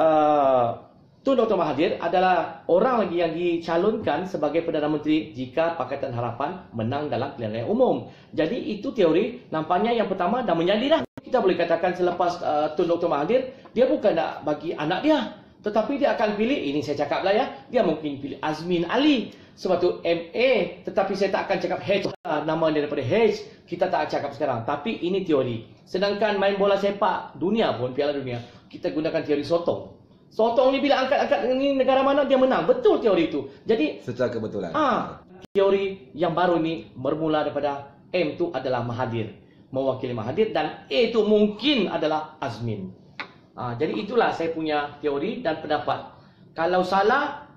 Tun Dr. Mahathir adalah orang lagi yang dicalonkan sebagai Perdana Menteri jika Pakatan Harapan menang dalam pilihan raya umum. Jadi itu teori nampaknya yang pertama dah menjadi dah. Kita boleh katakan selepas Tun Dr. Mahathir, dia bukan nak bagi anak dia, tetapi dia akan pilih, ini saya cakap lah ya, dia mungkin pilih Azmin Ali. Sebab tu MA, tetapi saya tak akan cakap H, nama dia daripada H, kita tak cakap sekarang. Tapi ini teori. Sedangkan main bola sepak dunia pun, Piala Dunia, kita gunakan teori sotong. Sotong ni bila angkat-angkat ni negara mana dia menang. Betul teori itu. Jadi secara kebetulan. Teori yang baru ni bermula daripada M tu adalah Mahathir, mewakili Mahathir, dan A itu mungkin adalah Azmin. Jadi itulah saya punya teori dan pendapat. Kalau salah,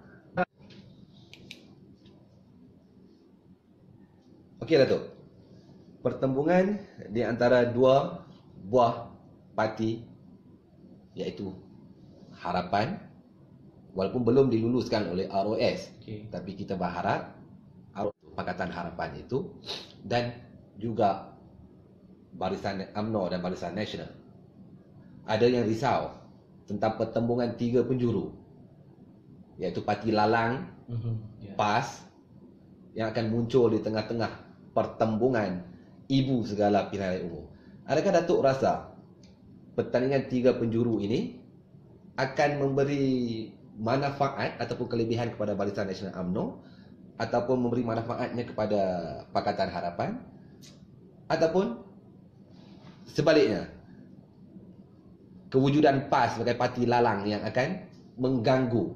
okey Datuk. Pertembungan di antara dua buah parti, iaitu Harapan walaupun belum diluluskan oleh ROS. Okey. Tapi kita berharap Pakatan Harapan itu dan juga Barisan UMNO dan Barisan Nasional, ada yang risau tentang pertembungan 3 penjuru, iaitu Parti Lalang, PAS, yang akan muncul di tengah-tengah pertembungan ibu segala pilihan raya umum. Adakah Datuk rasa pertandingan 3 penjuru ini akan memberi manfaat ataupun kelebihan kepada Barisan Nasional UMNO, ataupun memberi manfaatnya kepada Pakatan Harapan, ataupun sebaliknya, kewujudan PAS sebagai parti lalang yang akan mengganggu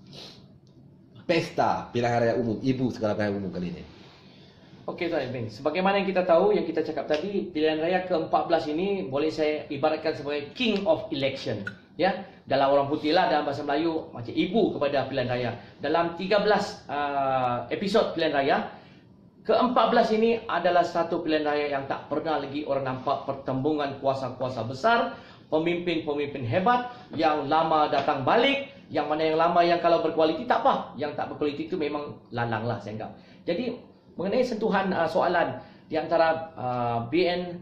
pesta pilihan raya umum, ibu segala pilihan umum kali ini? Okey Tuan Edwin, sebagaimana yang kita tahu, yang kita cakap tadi, pilihan raya ke-14 ini boleh saya ibaratkan sebagai king of election. Ya, dalam orang putih lah, dalam bahasa Melayu macam ibu kepada pilihan raya. Dalam 13 episod pilihan raya, ke-14 ini adalah satu pilihan raya yang tak pernah lagi orang nampak pertembungan kuasa-kuasa besar, pemimpin-pemimpin hebat yang lama datang balik, yang mana yang lama yang kalau berkualiti tak apa, yang tak berkualiti itu memang lalang lah saya anggap. Jadi mengenai sentuhan soalan di antara BN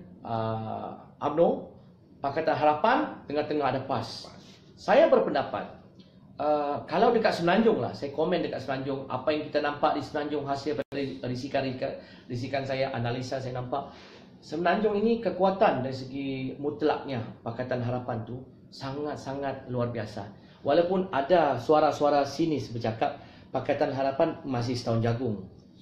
UMNO, Pakatan Harapan, tengah-tengah ada PAS. Saya berpendapat, kalau dekat Semenanjung lah, saya komen dekat Semenanjung, apa yang kita nampak di Semenanjung hasil dari risikan saya, analisa saya nampak, Semenanjung ini kekuatan dari segi mutlaknya Pakatan Harapan tu sangat-sangat luar biasa. Walaupun ada suara-suara sinis bercakap Pakatan Harapan masih setahun jagung.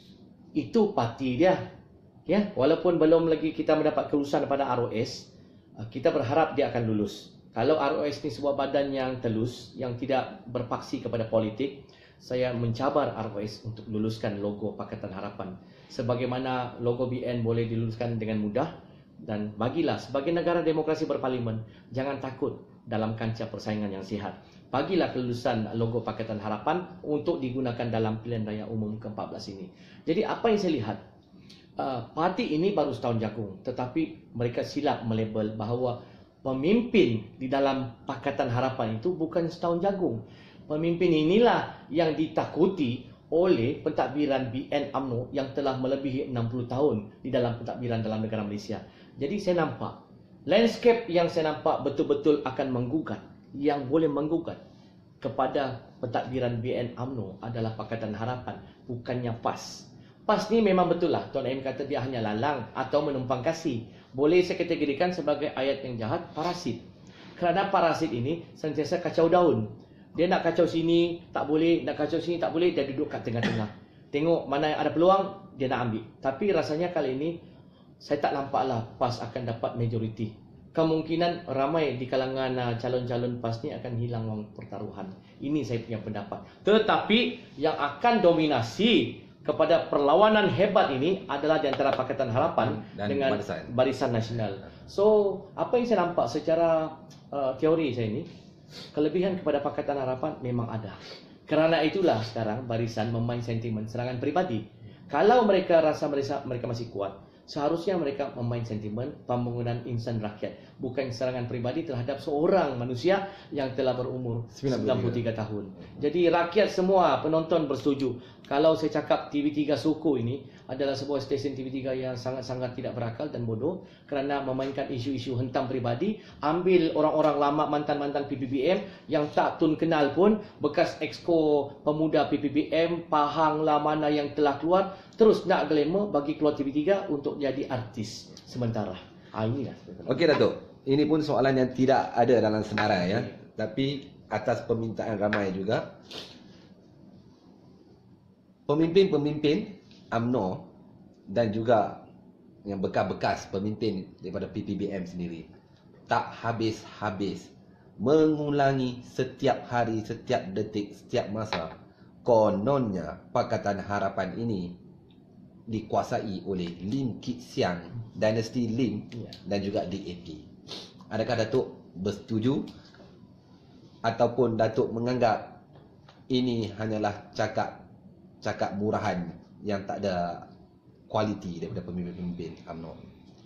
Itu parti dia. Ya, walaupun belum lagi kita mendapat kelulusan daripada ROS, kita berharap dia akan lulus. Kalau ROS ni sebuah badan yang telus, yang tidak berpaksi kepada politik, saya mencabar ROS untuk luluskan logo Pakatan Harapan. Sebagaimana logo BN boleh diluluskan dengan mudah, dan bagilah sebagai negara demokrasi berparlimen, jangan takut dalam kancah persaingan yang sihat. Bagilah kelulusan logo Pakatan Harapan untuk digunakan dalam pilihan raya umum ke-14 ini. Jadi apa yang saya lihat, parti ini baru setahun jagung, tetapi mereka silap melabel bahawa pemimpin di dalam Pakatan Harapan itu bukan setahun jagung. Pemimpin inilah yang ditakuti oleh pentadbiran BN UMNO yang telah melebihi 60 tahun di dalam pentadbiran dalam negara Malaysia. Jadi saya nampak, landscape yang saya nampak betul-betul akan menggugat, yang boleh menggugat kepada pentadbiran BN UMNO adalah Pakatan Harapan, bukannya PAS. PAS ni memang betul lah, Tuan M kata dia hanya lalang atau menumpang kasih. Boleh saya kategorikan sebagai ayat yang jahat, parasit. Kerana parasit ini sentiasa kacau daun. Dia nak kacau sini, tak boleh, nak kacau sini, tak boleh, dia duduk kat tengah-tengah. Tengok mana yang ada peluang, dia nak ambil. Tapi rasanya kali ini, saya tak nampaklah PAS akan dapat majoriti. Kemungkinan ramai di kalangan calon-calon PAS ni akan hilang wang pertaruhan. Ini saya punya pendapat. Tetapi yang akan dominasi kepada perlawanan hebat ini adalah di antara Pakatan Harapan dan dengan Barisan Nasional. So, apa yang saya nampak secara teori saya ini, kelebihan kepada Pakatan Harapan memang ada. Kerana itulah sekarang Barisan memain sentimen serangan peribadi. Kalau mereka rasa mereka masih kuat, seharusnya mereka memain sentimen pembangunan insan rakyat, bukan serangan peribadi terhadap seorang manusia yang telah berumur 93 tahun. Jadi rakyat semua penonton bersetuju. Kalau saya cakap TV3 Suku ini adalah sebuah stesen TV3 yang sangat-sangat tidak berakal dan bodoh kerana memainkan isu-isu hentam peribadi, ambil orang-orang lama mantan-mantan PPBM yang tak tun kenal pun, bekas exco pemuda PPBM, Pahang lah mana yang telah keluar, terus nak glamour bagi keluar TV3 untuk jadi artis sementara. Inilah. Okey Datuk, ini pun soalan yang tidak ada dalam senarai ya, tapi atas permintaan ramai juga, pemimpin-pemimpin UMNO dan juga yang bekas-bekas pemimpin daripada PPBM sendiri tak habis-habis mengulangi setiap hari, setiap detik, setiap masa, kononnya Pakatan Harapan ini dikuasai oleh Lim Kit Siang, dinasti Lim dan juga DAP. Adakah Datuk bersetuju ataupun Datuk menganggap ini hanyalah cakap murahan yang tak ada kualiti daripada pemimpin-pemimpin UMNO?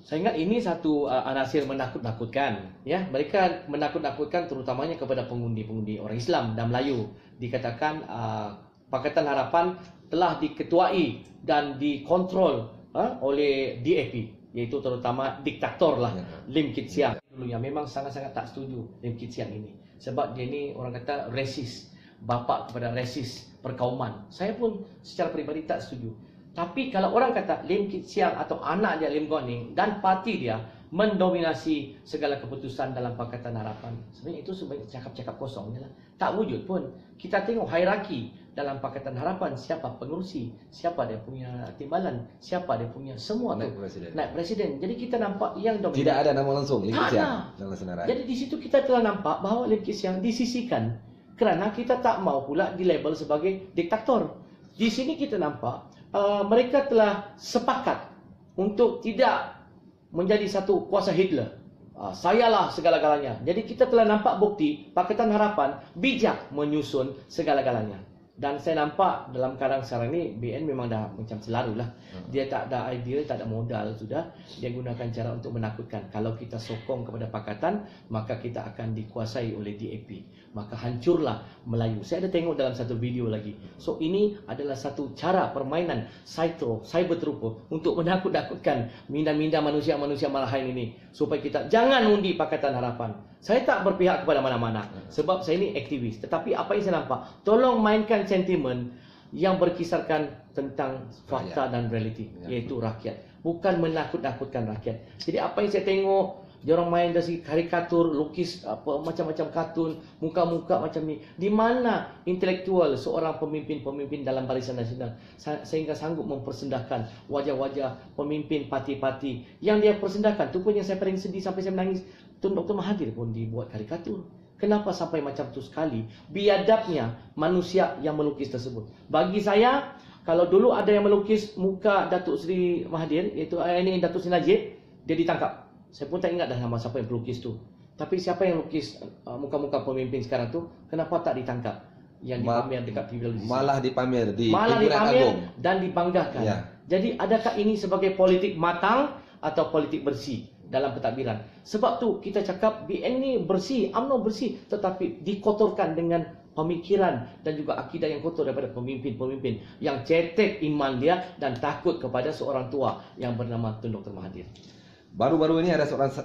Saya ingat ini satu anasir menakut-nakutkan, ya. Mereka menakut-nakutkan terutamanya kepada pengundi-pengundi orang Islam dan Melayu. Dikatakan Pakatan Harapan telah diketuai dan dikontrol oleh DAP, iaitu terutama diktator lah, Lim Kit Siang dulu, yang memang sangat-sangat tak setuju Lim Kit Siang ini, sebab dia ni orang kata resis, bapa kepada resis perkauman. Saya pun secara peribadi tak setuju. Tapi kalau orang kata Lim Kit Siang atau anak dia Lim Guan Eng dan parti dia mendominasi segala keputusan dalam Pakatan Harapan, sebenarnya itu sebenarnya cakap-cakap kosong je lah. Tak wujud pun. Kita tengok hierarki dalam Pakatan Harapan, siapa pengerusi, siapa dia punya timbalan, siapa dia punya semua Naib tu Presiden. naib presiden. Jadi kita nampak yang dominan. Tidak ada nama langsung Lim Kit Tak Siang ada. dalam senarai. Jadi di situ kita telah nampak bahawa Lim Kit Siang disisihkan kerana kita tak mau pula dilabel sebagai diktator. Di sini kita nampak mereka telah sepakat untuk tidak menjadi satu kuasa Hitler. Sayalah segala-galanya. Jadi kita telah nampak bukti Pakatan Harapan bijak menyusun segala-galanya. Dan saya nampak dalam keadaan sekarang ni BN memang dah macam selalu lah. Dia tak ada idea, tak ada modal sudah. Dia gunakan cara untuk menakutkan. Kalau kita sokong kepada Pakatan, maka kita akan dikuasai oleh DAP. Maka hancurlah Melayu. Saya ada tengok dalam satu video lagi. So ini adalah satu cara permainan cyber trooper untuk menakut-nakutkan minda-minda manusia-manusia marahin ini. Supaya kita jangan undi Pakatan Harapan. Saya tak berpihak kepada mana-mana. Sebab saya ini aktivis. Tetapi apa yang saya nampak, tolong mainkan sentimen yang berkisarkan tentang fakta dan realiti, iaitu rakyat. Bukan menakut-nakutkan rakyat. Jadi apa yang saya tengok, dia orang main dari karikatur, lukis apa macam-macam kartun, muka-muka macam ni. Di mana intelektual seorang pemimpin-pemimpin dalam Barisan Nasional sehingga sanggup mempersendahkan wajah-wajah pemimpin parti-parti yang dia persendahkan. Tu pun yang saya paling sedih sampai saya menangis. Tun Dr. Mahathir pun dibuat karikatur. Kenapa sampai macam tu sekali? Biadabnya manusia yang melukis tersebut. Bagi saya, kalau dulu ada yang melukis muka Datuk Seri Mahathir, iaitu ini Datuk Seri Najib, dia ditangkap. Saya pun tak ingat dah nama siapa yang pelukis tu. Tapi siapa yang lukis muka-muka pemimpin sekarang tu, kenapa tak ditangkap? Yang dipamer dekat televisi. Malah dipamer di Malah Timbulan dipamer Agong dan dibanggakan. Ya. Jadi adakah ini sebagai politik matang atau politik bersih dalam pentadbiran? Sebab tu kita cakap BN ni bersih, UMNO bersih, tetapi dikotorkan dengan pemikiran dan juga akidah yang kotor daripada pemimpin-pemimpin yang cetek iman dia dan takut kepada seorang tua yang bernama Tun Dr. Mahathir. Baru-baru ini ada seorang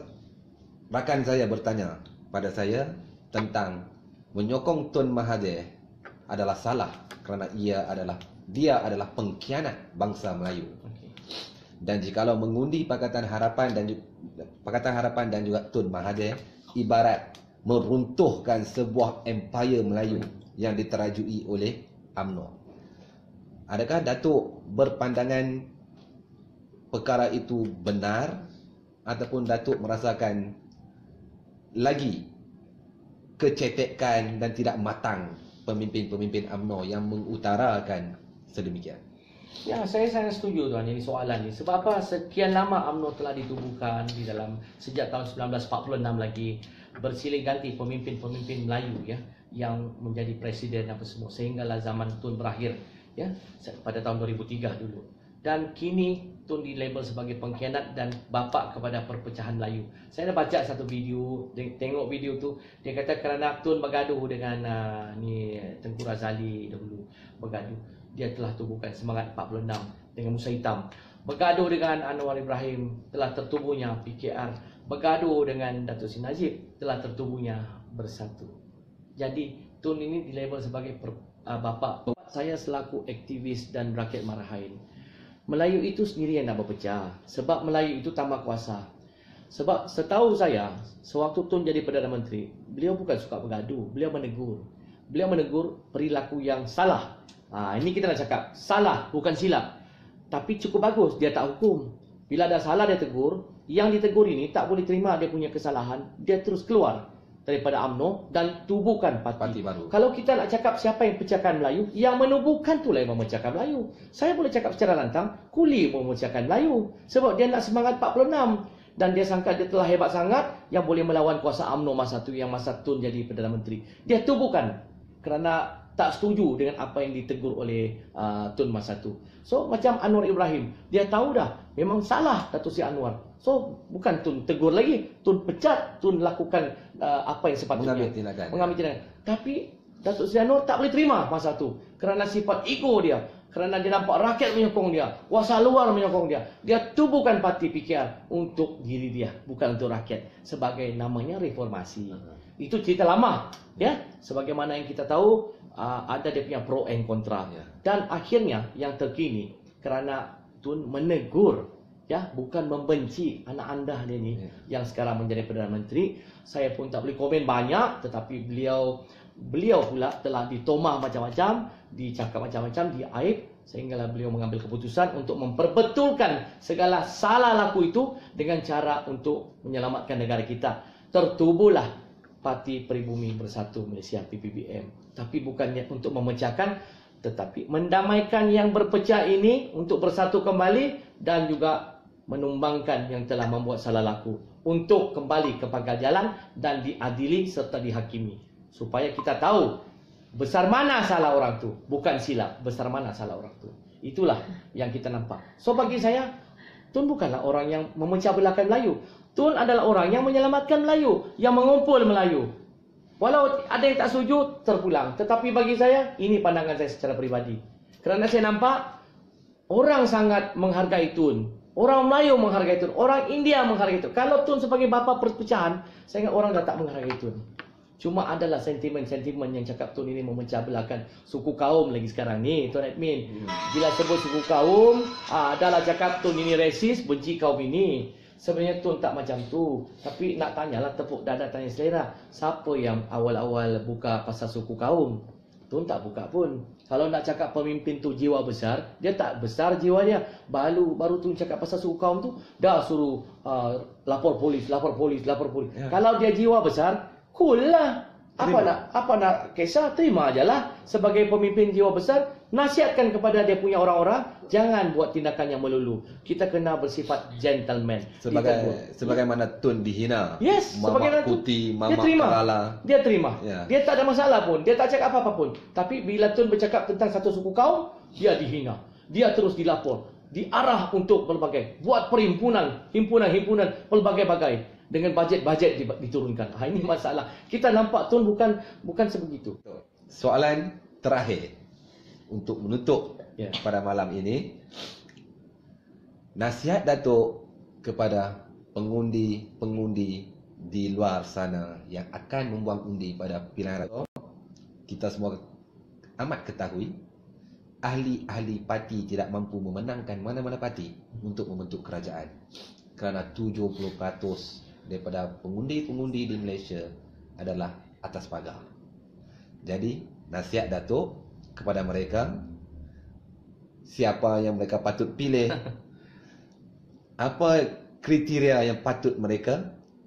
rakan saya bertanya pada saya tentang menyokong Tun Mahathir adalah salah kerana dia adalah pengkhianat bangsa Melayu. Dan jikalau mengundi Pakatan Harapan dan juga Tun Mahathir ibarat meruntuhkan sebuah empire Melayu yang diterajui oleh UMNO. Adakah Datuk berpandangan perkara itu benar ataupun Datuk merasakan lagi kecetekan dan tidak matang pemimpin-pemimpin UMNO yang mengutarakan sedemikian? Ya, saya sangat setuju tuan ini soalan ni. Sebab apa? Sekian lama UMNO telah ditubuhkan di dalam sejak tahun 1946 lagi, bersilih ganti pemimpin-pemimpin Melayu ya yang menjadi presiden apa semua sehinggalah zaman Tun berakhir ya pada tahun 2003 dulu. Dan kini Tun dilabel sebagai pengkhianat dan bapa kepada perpecahan Melayu. Saya dah baca satu video, tengok video tu, dia kata kerana Tun bergaduh dengan ni Tengku Razali dahulu bergaduh, dia telah tubuhkan Semangat 46 dengan Musa Hitam. Bergaduh dengan Anwar Ibrahim, telah tertubuhnya PKR. Bergaduh dengan Datuk Seri Najib, telah tertubuhnya Bersatu. Jadi Tun ini dilabel sebagai bapa. Saya selaku aktivis dan rakyat Marahin, Melayu itu sendiri yang nak berpecah. Sebab Melayu itu tamak kuasa. Sebab setahu saya, sewaktu Tun jadi Perdana Menteri, beliau bukan suka bergaduh, beliau menegur. Beliau menegur perilaku yang salah. Ini kita nak cakap, salah bukan silap. Tapi cukup bagus, dia tak hukum. Bila ada salah dia tegur, yang ditegur ini tak boleh terima dia punya kesalahan, dia terus keluar daripada UMNO dan tubuhkan parti baru. Kalau kita nak cakap siapa yang pecahkan Melayu, yang menubuhkan itulah yang memecahkan Melayu. Saya boleh cakap secara lantang, Kuli memecahkan Melayu. Sebab dia nak Semangat 46. Dan dia sangka dia telah hebat sangat yang boleh melawan kuasa UMNO masa tu, yang masa Tun jadi Perdana Menteri. Dia tubuhkan kerana tak setuju dengan apa yang ditegur oleh Tun masa tu. So macam Anwar Ibrahim, dia tahu dah memang salah Datuk Seri Anwar. So bukan Tun tegur lagi, Tun pecat, Tun lakukan apa yang sepatutnya, mengambil tindakan. Tapi Datuk Seri Anwar tak boleh terima masa tu kerana sifat ego dia, kerana dia nampak rakyat menyokong dia, kuasa luar menyokong dia. Dia tubuhkan parti PKR untuk diri dia, bukan untuk rakyat, sebagai namanya reformasi. Itu cerita lama, ya. Sebagaimana yang kita tahu, ada dia punya pro and kontra. Dan akhirnya yang terkini, kerana Tun menegur, ya, bukan membenci anak anda dia ni yang sekarang menjadi Perdana Menteri. Saya pun tak boleh komen banyak, tetapi beliau pula telah ditomah macam-macam, dicakap macam-macam, diaib, sehinggalah beliau mengambil keputusan untuk memperbetulkan segala salah laku itu dengan cara untuk menyelamatkan negara kita. Tertubuhlah Parti Peribumi Bersatu Malaysia PPBM. Tapi bukannya untuk memecahkan, tetapi mendamaikan yang berpecah ini untuk bersatu kembali, dan juga menumbangkan yang telah membuat salah laku untuk kembali ke pangkal jalan dan diadili serta dihakimi. Supaya kita tahu besar mana salah orang tu, bukan silap, besar mana salah orang tu. Itulah yang kita nampak. So bagi saya, Tun bukanlah orang yang memecah belahkan Melayu. Tun adalah orang yang menyelamatkan Melayu, yang mengumpul Melayu. Walau ada yang tak setuju, terpulang. Tetapi bagi saya, ini pandangan saya secara peribadi. Kerana saya nampak orang sangat menghargai Tun. Orang Melayu menghargai Tun. Orang India menghargai Tun. Kalau Tun sebagai bapa perpecahan, saya ingat orang dah tak menghargai Tun. Cuma adalah sentimen-sentimen yang cakap Tun ini memecah belahkan suku kaum lagi sekarang ni, Tuan Admin. Bila sebut suku kaum, adalah cakap Tun ini resis, benci kaum ini. Sebenarnya Tun tak macam tu. Tapi nak tanyalah, tepuk dada tanya selera. Siapa yang awal-awal buka pasal suku kaum? Tun tak buka pun. Kalau nak cakap pemimpin tu jiwa besar, dia tak besar jiwa dia. Baru Tun cakap pasal suku kaum tu, dah suruh lapor polis. Ya. Kalau dia jiwa besar, cool lah. Apa nak kisah, terima aja lah. Sebagai pemimpin jiwa besar, nasihatkan kepada dia punya orang-orang, jangan buat tindakan yang melulu. Kita kena bersifat gentleman. Sebagaimana Tun dihina. Yes, Mama Kuti, Mama Kerala. Dia terima. Ya. Dia tak ada masalah pun. Dia tak cakap apa-apa pun. Tapi bila Tun bercakap tentang satu suku kaum, dia dihina. Dia terus dilapor. Diarah untuk berbagai. Buat perhimpunan, himpunan pelbagai-bagai. Dengan bajet-bajet diturunkan. Ini masalah. Kita nampak Tun bukan sebegitu. Soalan terakhir untuk menutup pada malam ini. Nasihat Datuk kepada pengundi-pengundi di luar sana yang akan membuang undi pada pilihan raya. Kita semua amat ketahui ahli-ahli parti tidak mampu memenangkan mana-mana parti untuk membentuk kerajaan. Kerana 70% daripada pengundi-pengundi di Malaysia adalah atas pagar. Jadi, nasihat Datuk kepada mereka, siapa yang mereka patut pilih, apa kriteria yang patut mereka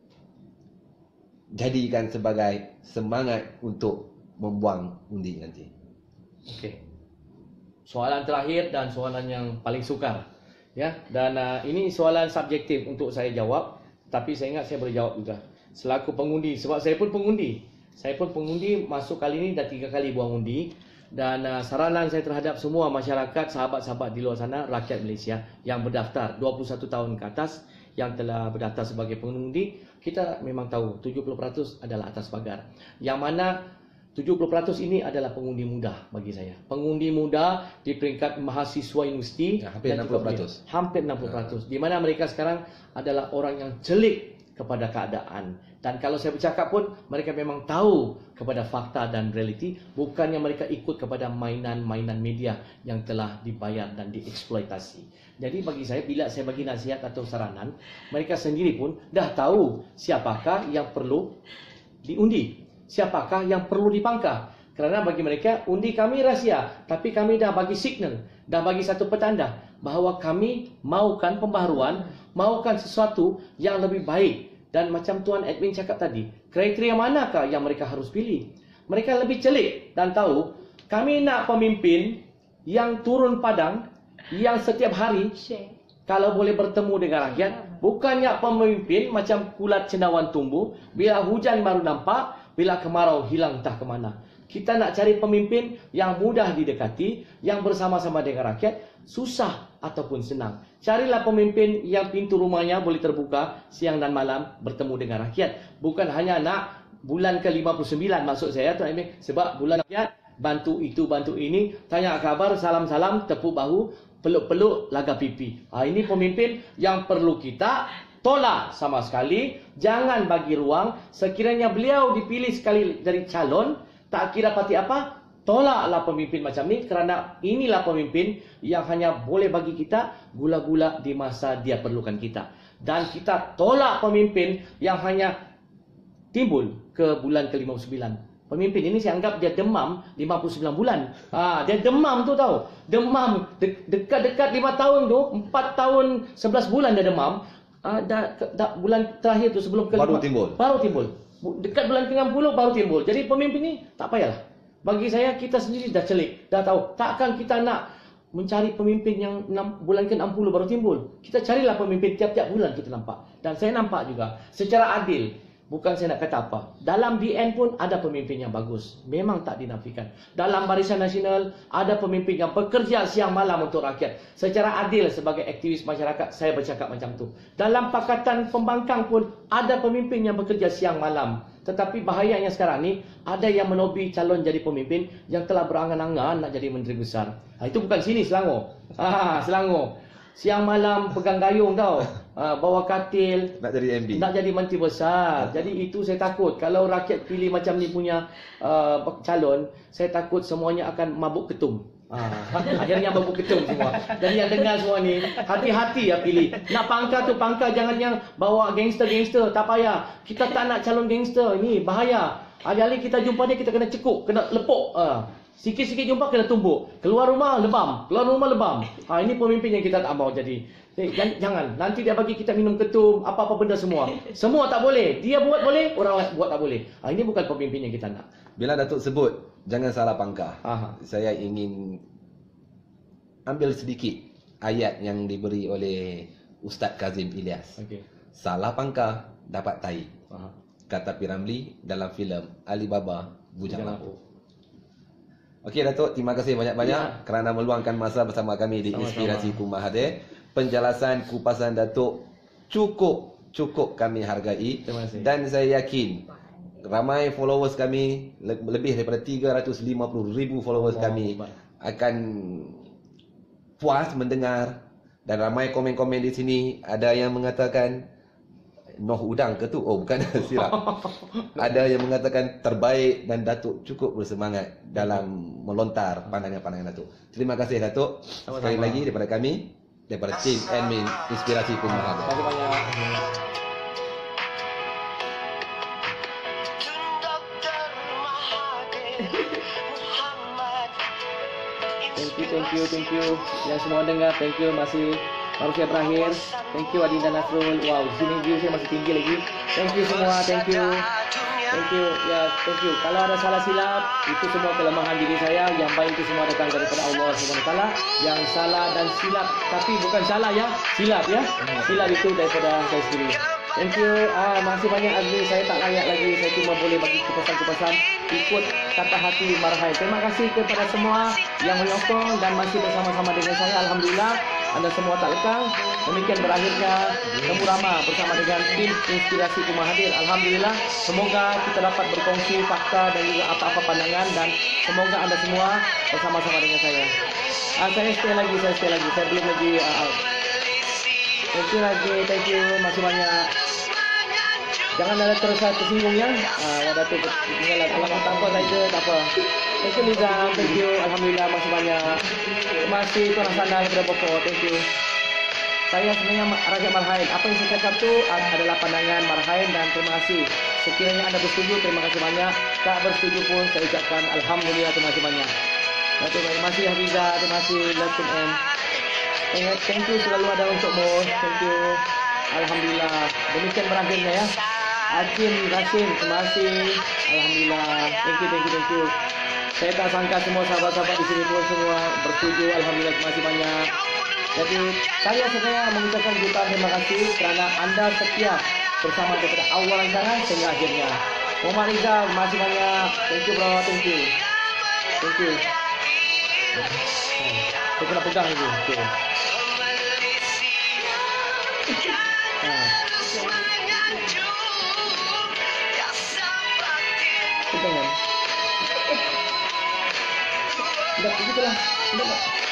jadikan sebagai semangat untuk membuang undi nanti. Okey. Soalan terakhir dan soalan yang paling sukar. Ya, dan ini soalan subjektif untuk saya jawab. Tapi saya ingat saya boleh jawab juga. Selaku pengundi, sebab saya pun pengundi. Saya pun pengundi, masuk kali ini dah 3 kali buang undi. Dan saranan saya terhadap semua masyarakat, sahabat-sahabat di luar sana, rakyat Malaysia yang berdaftar 21 tahun ke atas, yang telah berdaftar sebagai pengundi, kita memang tahu 70% adalah atas pagar. Yang mana 70% ini adalah pengundi muda bagi saya. Pengundi muda di peringkat mahasiswa universiti. Hampir 60%. Hampir 60%. Di mana mereka sekarang adalah orang yang celik kepada keadaan. Dan kalau saya bercakap pun, mereka memang tahu kepada fakta dan realiti. Bukannya mereka ikut kepada mainan-mainan media yang telah dibayar dan dieksploitasi. Jadi bagi saya, bila saya bagi nasihat atau saranan, mereka sendiri pun dah tahu siapakah yang perlu diundi. Siapakah yang perlu dipangkah. Kerana bagi mereka, undi kami rahsia. Tapi kami dah bagi signal, dah bagi satu petanda bahawa kami mahukan pembaharuan, mahukan sesuatu yang lebih baik. Dan macam Tuan Edwin cakap tadi, kriteria manakah yang mereka harus pilih? Mereka lebih celik dan tahu, kami nak pemimpin yang turun padang, yang setiap hari kalau boleh bertemu dengan rakyat. Bukannya pemimpin macam kulat cendawan tumbuh, bila hujan baru nampak, bila kemarau hilang entah ke mana. Kita nak cari pemimpin yang mudah didekati, yang bersama-sama dengan rakyat, susah ataupun senang. Carilah pemimpin yang pintu rumahnya boleh terbuka siang dan malam bertemu dengan rakyat. Bukan hanya nak bulan ke-59 maksud saya Tuan Amir, sebab bulan rakyat bantu itu bantu ini, tanya khabar, salam-salam, tepuk bahu, peluk-peluk, laga pipi. Ini pemimpin yang perlu kita tolak sama sekali. Jangan bagi ruang. Sekiranya beliau dipilih sekali dari calon, tak kira parti apa, tolaklah pemimpin macam ni, kerana inilah pemimpin yang hanya boleh bagi kita gula-gula di masa dia perlukan kita. Dan kita tolak pemimpin yang hanya timbul ke bulan ke-59. Pemimpin ini saya anggap dia demam 59 bulan. Dia demam tu tahu. Demam dekat-dekat 5 tahun tu, 4 tahun 11 bulan dia demam. Bulan terakhir tu sebelum baru timbul. Dekat bulan ke-60 baru timbul. Jadi pemimpin ni tak payahlah. Bagi saya kita sendiri dah celik, dah tahu. Takkan kita nak mencari pemimpin yang bulan ke-60 baru timbul. Kita carilah pemimpin tiap-tiap bulan kita nampak. Dan saya nampak juga secara adil. Bukan saya nak kata apa. Dalam DN pun ada pemimpin yang bagus. Memang tak dinafikan. Dalam Barisan Nasional ada pemimpin yang bekerja siang malam untuk rakyat. Secara adil sebagai aktivis masyarakat saya bercakap macam tu. Dalam Pakatan Pembangkang pun ada pemimpin yang bekerja siang malam. Tetapi bahayanya sekarang ni ada yang melobi calon jadi pemimpin yang telah berangan-angan nak jadi menteri besar. Itu bukan sini Selangor. Selangor. Siang malam pegang gayung tau. Bawa katil. Nak jadi MB. Nak jadi menteri besar. Jadi itu saya takut. Kalau rakyat pilih macam ni punya calon, saya takut semuanya akan mabuk ketum. Akhirnya mabuk ketum semua. Jadi yang dengar semua ni, hati-hati ya pilih. Nak pangkal tu pangkal, jangan yang bawa gangster-gangster. Tak payah. Kita tak nak calon gangster. Ini bahaya. Alih-alih kita jumpa dia, kita kena cekuk, kena lepuk. Sikit-sikit jumpa kena tumbuk. Keluar rumah lebam. Keluar rumah lebam. Ini pemimpin yang kita tak mahu jadi. Jangan. Nanti dia bagi kita minum ketum, apa-apa benda semua. Semua tak boleh. Dia buat boleh, orang lain buat tak boleh. Ini bukan pemimpin yang kita nak. Bila Datuk sebut, jangan salah pangkah. Saya ingin ambil sedikit ayat yang diberi oleh Ustaz Kazim Ilyas. Salah pangkah, dapat tai. Kata P. Ramlee dalam filem Alibaba Bujang Lapuk. Okey Datuk, terima kasih banyak-banyak kerana meluangkan masa bersama kami di Inspirasi-Ku Mahathir. Penjelasan kupasan Datuk cukup kami hargai. Dan saya yakin ramai followers kami, lebih daripada 350,000 followers kami akan puas mendengar. Dan ramai komen-komen di sini, ada yang mengatakan Noh udang ke tu? Oh bukan, silap. Ada yang mengatakan terbaik dan Datuk cukup bersemangat dalam melontar pandangan-pandangan Datuk. Terima kasih Datuk. Sekali lagi daripada kami, daripada tim admin Inspirasi-Ku Mahathir. Terima kasih banyak. Thank you. Yang semua dengar, thank you. Masih baru saya berakhir. Thank you Adinda Nasrul. Wow, sini view saya masih tinggi lagi. Thank you semua, thank you. Ya, thank you. Kalau ada salah silap, itu semua kelemahan diri saya. Yang baik itu semua datang daripada Allah SWT. Yang salah dan silap, tapi bukan salah ya, silap ya. Silap itu daripada saya sendiri. Thank you. Masih banyak Azmi, saya tak layak lagi. Saya cuma boleh bagi kupasan-kupasan ikut kata hati Marhain. Terima kasih kepada semua yang menyokong dan masih bersama-sama dengan saya. Alhamdulillah, anda semua tak lekang. Demikian berakhirnya Temu Rama bersama dengan tim Inspirasi-Ku Mahathir. Alhamdulillah, semoga kita dapat berkongsi fakta dan juga apa-apa pandangan, dan semoga anda semua bersama-sama dengan saya. Saya stay lagi. Saya belum lagi out. Thank you. Masih banyak. Jangan ada terasa tersinggung ya. Datuk ketinggalan alamat tak apa saja, tak apa. Thank you Liza, thank you. Alhamdulillah masih banyak. Terima kasih Tuan Hasanah daripada Pokok. Thank you. Saya sebenarnya Raja Marhain. Apa yang saya cakap tu adalah pandangan Marhain, dan terima kasih. Sekiranya anda bersetuju, terima kasih banyak. Tak bersetuju pun saya ucapkan Alhamdulillah, terima kasih banyak. Terima kasih Hafiza, terima kasih Latin M. Thank you selalu ada untukmu. Thank you. Alhamdulillah. Demikian berakhirnya ya. Hakim Rasim, terima kasih. Alhamdulillah. Thank you. Saya tak sangka semua sahabat-sahabat di sini pun semua bersetuju. Alhamdulillah, terima kasih banyak. Jadi saya sebenarnya mengucapkan jutaan terima kasih kerana anda setia bersama daripada awal rancangan sehingga akhirnya. Muhammad Rizal, terima kasih banyak. Thank you bro, thank you. Thank you. Saya kena pegang dulu. Okay. Pegang kan? Dah, begitulah. Dah.